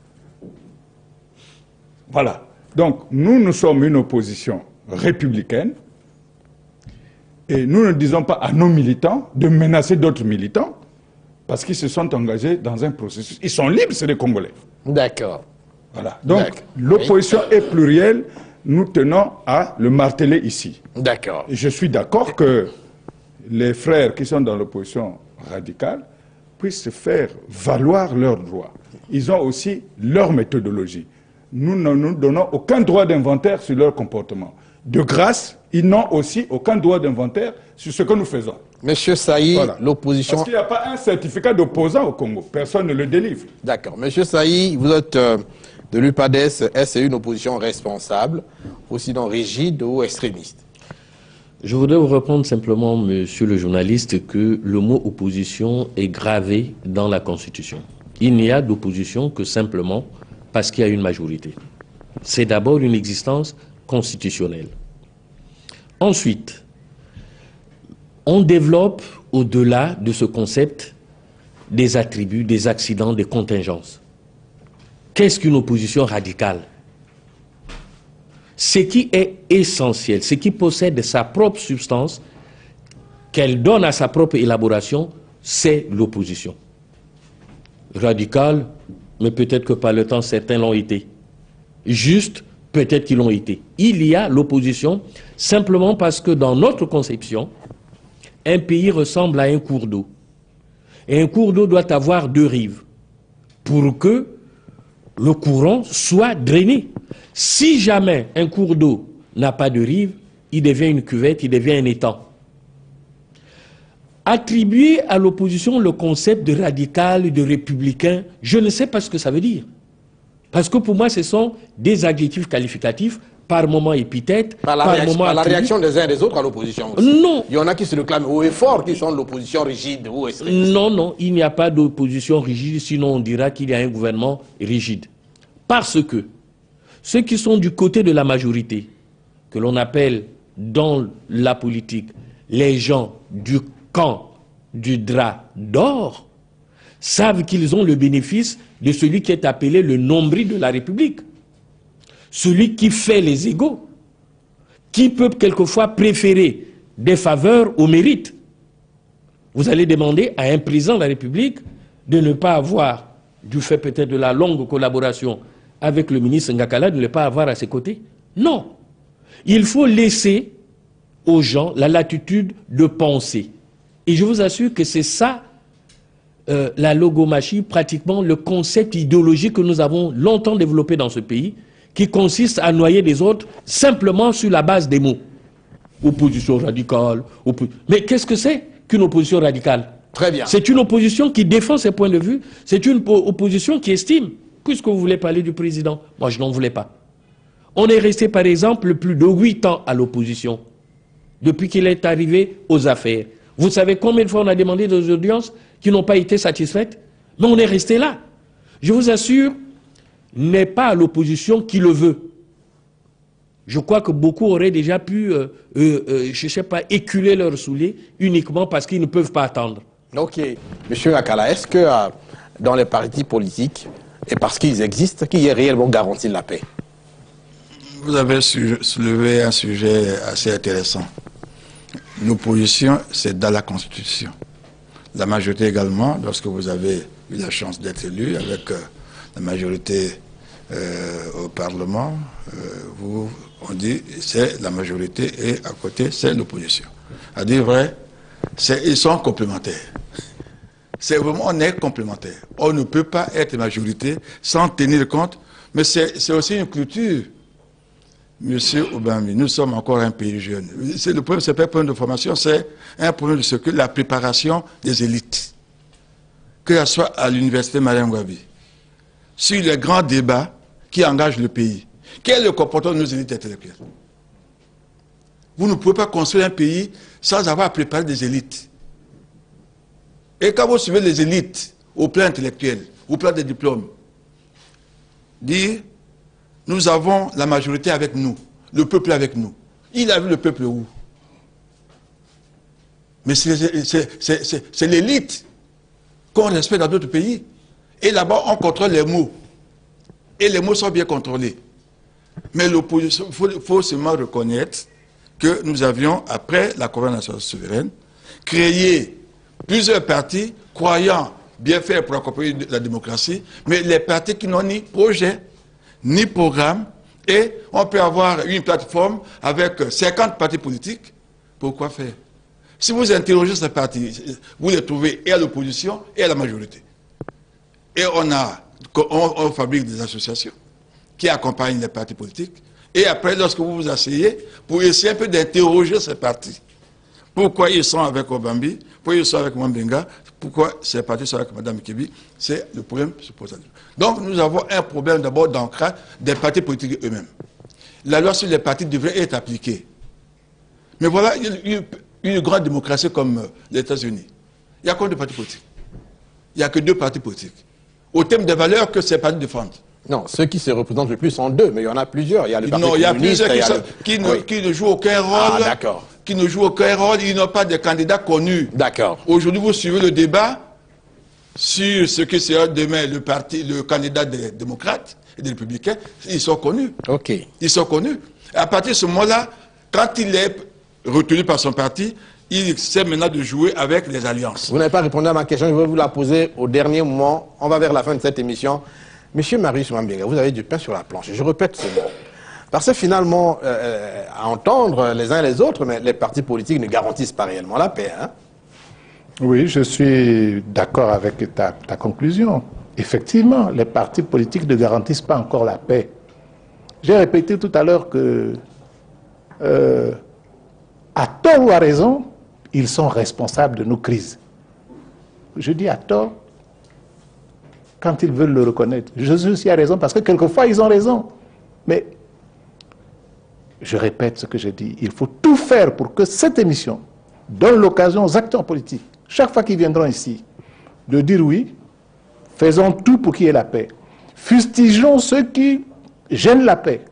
[SPEAKER 5] Voilà. Donc, nous sommes une opposition républicaine et nous ne disons pas à nos militants de menacer d'autres militants parce qu'ils se sont engagés dans un processus. Ils sont libres, c'est des Congolais.
[SPEAKER 1] D'accord.
[SPEAKER 5] Voilà. Donc, l'opposition est plurielle. Nous tenons à le marteler ici.
[SPEAKER 1] D'accord.
[SPEAKER 5] Et je suis d'accord que les frères qui sont dans l'opposition radicale puissent faire valoir leurs droits. Ils ont aussi leur méthodologie. Nous ne nous donnons aucun droit d'inventaire sur leur comportement. De grâce, ils n'ont aussi aucun droit d'inventaire sur ce que nous faisons.
[SPEAKER 1] Monsieur Saï,
[SPEAKER 5] Voilà.
[SPEAKER 1] l'opposition...
[SPEAKER 5] Parce qu'il n'y a pas un certificat d'opposant au Congo. Personne ne le délivre.
[SPEAKER 1] D'accord. Monsieur Saï, vous êtes de l'UPADES. Est-ce une opposition responsable, ou sinon rigide ou extrémiste?
[SPEAKER 6] Je voudrais vous répondre simplement, monsieur le journaliste, que le mot opposition est gravé dans la Constitution. Il n'y a d'opposition que simplement parce qu'il y a une majorité. C'est d'abord une existence constitutionnelle. Ensuite, on développe au-delà de ce concept des attributs, des accidents, des contingences. Qu'est-ce qu'une opposition radicale? Ce qui est essentiel, ce qui possède sa propre substance, qu'elle donne à sa propre élaboration, c'est l'opposition. Radicale, mais peut-être que par le temps, certains l'ont été. Juste, peut-être qu'ils l'ont été. Il y a l'opposition simplement parce que dans notre conception, un pays ressemble à un cours d'eau. Et un cours d'eau doit avoir deux rives pour que le courant soit drainé. Si jamais un cours d'eau n'a pas de rive, il devient une cuvette, il devient un étang. Attribuer à l'opposition le concept de radical, de républicain, je ne sais pas ce que ça veut dire. Parce que pour moi, ce sont des adjectifs qualificatifs, par moment épithètes, par moment
[SPEAKER 1] la réaction des uns et des autres à l'opposition aussi.
[SPEAKER 6] Non.
[SPEAKER 1] Il y en a qui se réclament haut et fort, qui sont de l'opposition rigide ou extrémiste.
[SPEAKER 6] Non, non, il n'y a pas d'opposition rigide, sinon on dira qu'il y a un gouvernement rigide. Parce que ceux qui sont du côté de la majorité, que l'on appelle dans la politique les gens du camp du drap d'or, savent qu'ils ont le bénéfice de celui qui est appelé le nombril de la République. Celui qui fait les égaux, qui peut quelquefois préférer des faveurs au mérite. Vous allez demander à un président de la République de ne pas avoir, du fait peut-être de la longue collaboration avec le ministre Ngakala, de ne pas avoir à ses côtés. Non. Il faut laisser aux gens la latitude de penser. Et je vous assure que c'est ça, la logomachie, pratiquement le concept idéologique que nous avons longtemps développé dans ce pays, qui consiste à noyer les autres simplement sur la base des mots. Opposition radicale. Mais qu'est-ce que c'est qu'une opposition radicale?
[SPEAKER 1] Très bien.
[SPEAKER 6] C'est une opposition qui défend ses points de vue, c'est une opposition qui estime, puisque vous voulez parler du président, moi je n'en voulais pas. On est resté par exemple plus de 8 ans à l'opposition, depuis qu'il est arrivé aux affaires. Vous savez combien de fois on a demandé des audiences qui n'ont pas été satisfaites? Mais on est resté là. Je vous assure, n'est pas à l'opposition qui le veut. Je crois que beaucoup auraient déjà pu, je ne sais pas, éculer leurs souliers uniquement parce qu'ils ne peuvent pas attendre.
[SPEAKER 1] Ok. Monsieur Akala, est-ce que dans les partis politiques, et parce qu'ils existent, qu'il y ait réellement garanti la paix?
[SPEAKER 2] Vous avez soulevé un sujet assez intéressant. L'opposition, c'est dans la Constitution. La majorité également, lorsque vous avez eu la chance d'être élu avec la majorité au Parlement, on dit c'est la majorité et à côté c'est l'opposition. À dire vrai, ils sont complémentaires. C'est vraiment, on est complémentaires. On ne peut pas être majorité sans tenir compte, mais c'est aussi une culture. Monsieur Obambi, nous sommes encore un pays jeune. Le problème, c'est pas un problème de formation, c'est un problème de ce que la préparation des élites. Que ce soit à l'université Mariam Wabi, sur les grands débats qui engagent le pays. Quel est le comportement de nos élites intellectuelles? Vous ne pouvez pas construire un pays sans avoir préparé des élites. Et quand vous suivez les élites au plan intellectuel, au plan des diplômes, dire nous avons la majorité avec nous, le peuple avec nous. Il a vu le peuple où? Mais c'est l'élite qu'on respecte dans d'autres pays. Et là-bas, on contrôle les mots. Et les mots sont bien contrôlés. Mais l'opposition, il faut seulement reconnaître que nous avions, après la Convention nationale souveraine, créé plusieurs partis croyant bien faire pour accompagner la démocratie, mais les partis qui n'ont ni projet, ni programme, et on peut avoir une plateforme avec 50 partis politiques. Pourquoi faire? Si vous interrogez ces partis, vous les trouvez et à l'opposition et à la majorité. Et on fabrique des associations qui accompagnent les partis politiques. Et après, lorsque vous vous asseyez, pour essayer un peu d'interroger ces partis. Pourquoi ils sont avec Obambi? Pourquoi ils sont avec Mwambenga? Pourquoi ces partis sont avec Mme Kebi? C'est le problème se pose à nous. Donc nous avons un problème d'abord d'ancrage des partis politiques eux-mêmes. La loi sur les partis devrait être appliquée. Mais voilà une grande démocratie comme les États-Unis. Il y a combien de partis politiques? Il n'y a que 2 partis politiques. Au thème des valeurs que ces partis défendent.
[SPEAKER 1] Non, ceux qui se représentent le plus sont 2, mais il y en a plusieurs. Il y a le Parti
[SPEAKER 2] non, il y a
[SPEAKER 1] communiste,
[SPEAKER 2] plusieurs qui ne jouent aucun rôle.
[SPEAKER 1] Ah, d'accord.
[SPEAKER 2] Qui ne jouent aucun rôle, ils n'ont pas de candidats connus.
[SPEAKER 1] D'accord.
[SPEAKER 2] Aujourd'hui, vous suivez le débat sur ce que sera demain le candidat des démocrates et des républicains. Ils sont connus.
[SPEAKER 1] Ok.
[SPEAKER 2] Ils sont connus. À partir de ce moment-là, quand il est retenu par son parti, il sait maintenant de jouer avec les alliances.
[SPEAKER 1] Vous n'avez pas répondu à ma question, je vais vous la poser au dernier moment. On va vers la fin de cette émission. Monsieur Marius Mwambenga, vous avez du pain sur la planche. Je répète ce mot. Parce que finalement, à entendre les uns et les autres, mais les partis politiques ne garantissent pas réellement la paix. Hein?
[SPEAKER 3] Oui, je suis d'accord avec ta conclusion. Effectivement, les partis politiques ne garantissent pas encore la paix. J'ai répété tout à l'heure que, à tort ou à raison, ils sont responsables de nos crises. Je dis à tort, quand ils veulent le reconnaître. Je suis aussi à raison, parce que quelquefois, ils ont raison. Mais, je répète ce que j'ai dit, il faut tout faire pour que cette émission donne l'occasion aux acteurs politiques, chaque fois qu'ils viendront ici, de dire oui, faisons tout pour qu'il y ait la paix. Fustigeons ceux qui gênent la paix.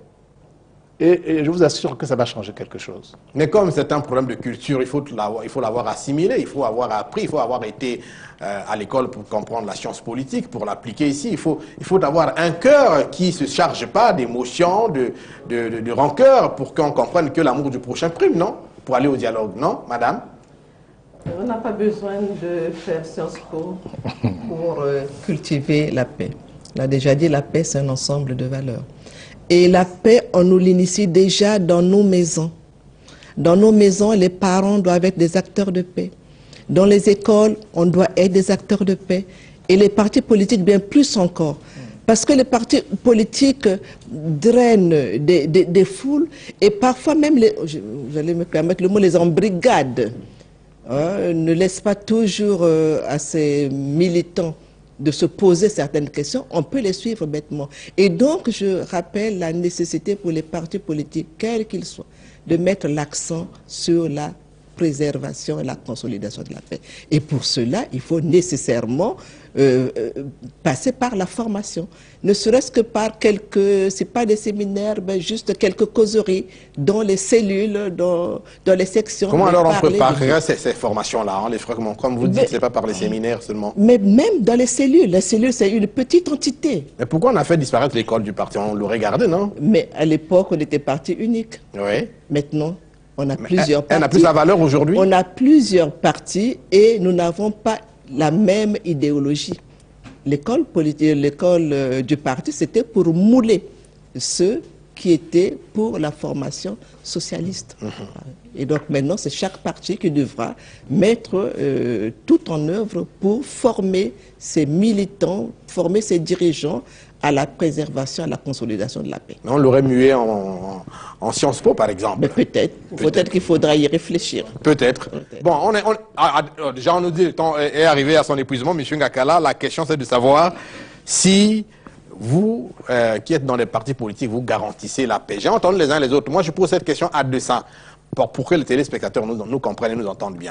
[SPEAKER 3] Et je vous assure que ça va changer quelque chose.
[SPEAKER 1] Mais comme c'est un problème de culture, il faut l'avoir assimilé, il faut avoir appris, il faut avoir été à l'école pour comprendre la science politique, pour l'appliquer ici. Il faut avoir un cœur qui ne se charge pas d'émotions, de rancœur, pour qu'on comprenne que l'amour du prochain prime, non? Pour aller au dialogue, non, madame?
[SPEAKER 4] On n'a pas besoin de faire Sciences Po pour cultiver la paix. On a déjà dit, la paix, c'est un ensemble de valeurs. Et la paix, on nous l'initie déjà dans nos maisons. Dans nos maisons, les parents doivent être des acteurs de paix. Dans les écoles, on doit être des acteurs de paix. Et les partis politiques, bien plus encore. Parce que les partis politiques drainent des foules et parfois même, j'allais me permettre le mot, les embrigadent. Ne laissent pas toujours à ces militants de se poser certaines questions, on peut les suivre bêtement. Et donc, je rappelle la nécessité pour les partis politiques, quels qu'ils soient, de mettre l'accent sur la préservation et la consolidation de la paix. Et pour cela, il faut nécessairement passer par la formation. Ne serait-ce que par quelques, c'est pas des séminaires, mais juste quelques causeries dans les cellules, dans les sections.
[SPEAKER 1] Comment alors on préparerait ces formations-là, hein, les frères, comme vous dites, c'est pas par les séminaires seulement.
[SPEAKER 4] Mais même dans les cellules, c'est une petite entité.
[SPEAKER 1] Mais pourquoi on a fait disparaître l'école du parti? On l'aurait gardé, non?
[SPEAKER 4] Mais à l'époque, on était parti unique.
[SPEAKER 1] Oui.
[SPEAKER 4] Maintenant, on a plusieurs partis.
[SPEAKER 1] Elle n'a plus sa valeur aujourd'hui?
[SPEAKER 4] On a plusieurs partis et nous n'avons pas la même idéologie. L'école du parti, c'était pour mouler ceux qui était pour la formation socialiste. Et donc maintenant, c'est chaque parti qui devra mettre tout en œuvre pour former ses militants, former ses dirigeants à la préservation, à la consolidation de la paix.
[SPEAKER 1] On l'aurait mué en Sciences Po, par exemple.
[SPEAKER 4] Mais peut-être qu'il faudra y réfléchir.
[SPEAKER 1] Peut-être. Bon, déjà, on nous dit le temps est arrivé à son épuisement. M. Ngakala, la question, c'est de savoir si vous, qui êtes dans les partis politiques, vous garantissez la paix. J'ai entendu les uns et les autres. Moi, je pose cette question à 200 pour que les téléspectateurs nous comprennent et nous entendent bien.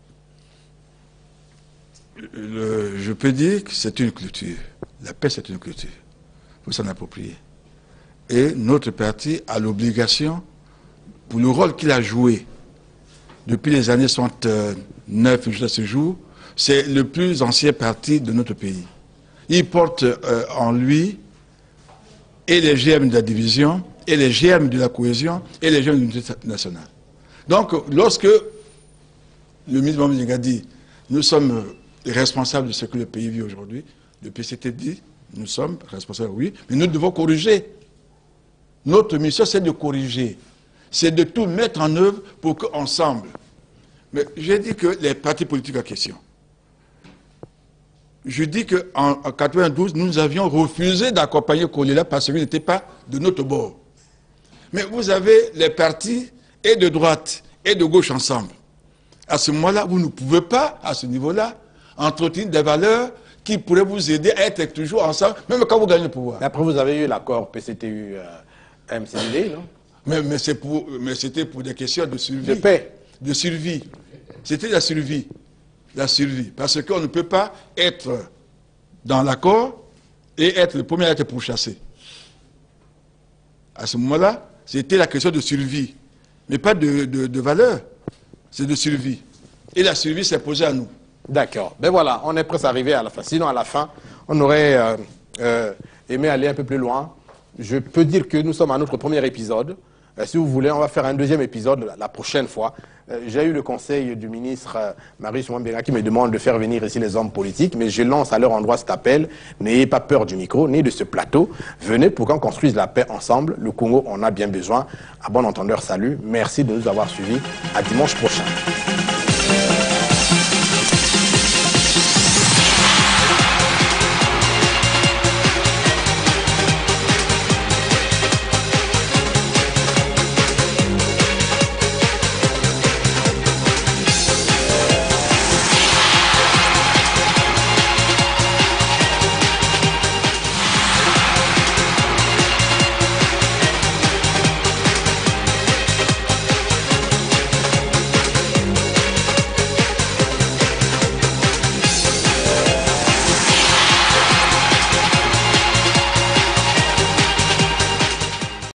[SPEAKER 2] Je peux dire que c'est une culture. La paix, c'est une culture. Il faut s'en approprier. Et notre parti a l'obligation, pour le rôle qu'il a joué depuis les années 69 jusqu'à ce jour, c'est le plus ancien parti de notre pays. Il porte en lui et les germes de la division, et les germes de la cohésion, et les germes de l'unité nationale. Donc, lorsque le ministre Mohamed a dit, nous sommes responsables de ce que le pays vit aujourd'hui, le PCT dit, nous sommes responsables, oui, mais nous devons corriger. Notre mission, c'est de corriger. C'est de tout mettre en œuvre pour qu'ensemble. Mais j'ai dit que les partis politiques en question, je dis qu'en 92, nous avions refusé d'accompagner Kolela parce qu'il n'était pas de notre bord. Mais vous avez les partis et de droite et de gauche ensemble. À ce moment-là, vous ne pouvez pas, à ce niveau-là, entretenir des valeurs qui pourraient vous aider à être toujours ensemble, même quand vous gagnez le pouvoir.
[SPEAKER 1] Mais après, vous avez eu l'accord PCTU-MCD, non?
[SPEAKER 2] Mais c'était pour des questions de survie.
[SPEAKER 1] De paix.
[SPEAKER 2] De survie. C'était la survie. La survie. Parce qu'on ne peut pas être dans l'accord et être le premier à être pourchassé. À ce moment-là, c'était la question de survie. Mais pas de valeur. C'est de survie. Et la survie s'est posée à nous.
[SPEAKER 1] D'accord. Ben voilà, on est presque arrivé à la fin. Sinon, à la fin, on aurait aimé aller un peu plus loin. Je peux dire que nous sommes à notre premier épisode. Si vous voulez, on va faire un deuxième épisode la prochaine fois. J'ai eu le conseil du ministre Marius Mwambega qui me demande de faire venir ici les hommes politiques, mais je lance à leur endroit cet appel. N'ayez pas peur du micro, ni de ce plateau. Venez pour qu'on construise la paix ensemble. Le Congo en a bien besoin. À bon entendeur, salut. Merci de nous avoir suivis. À dimanche prochain.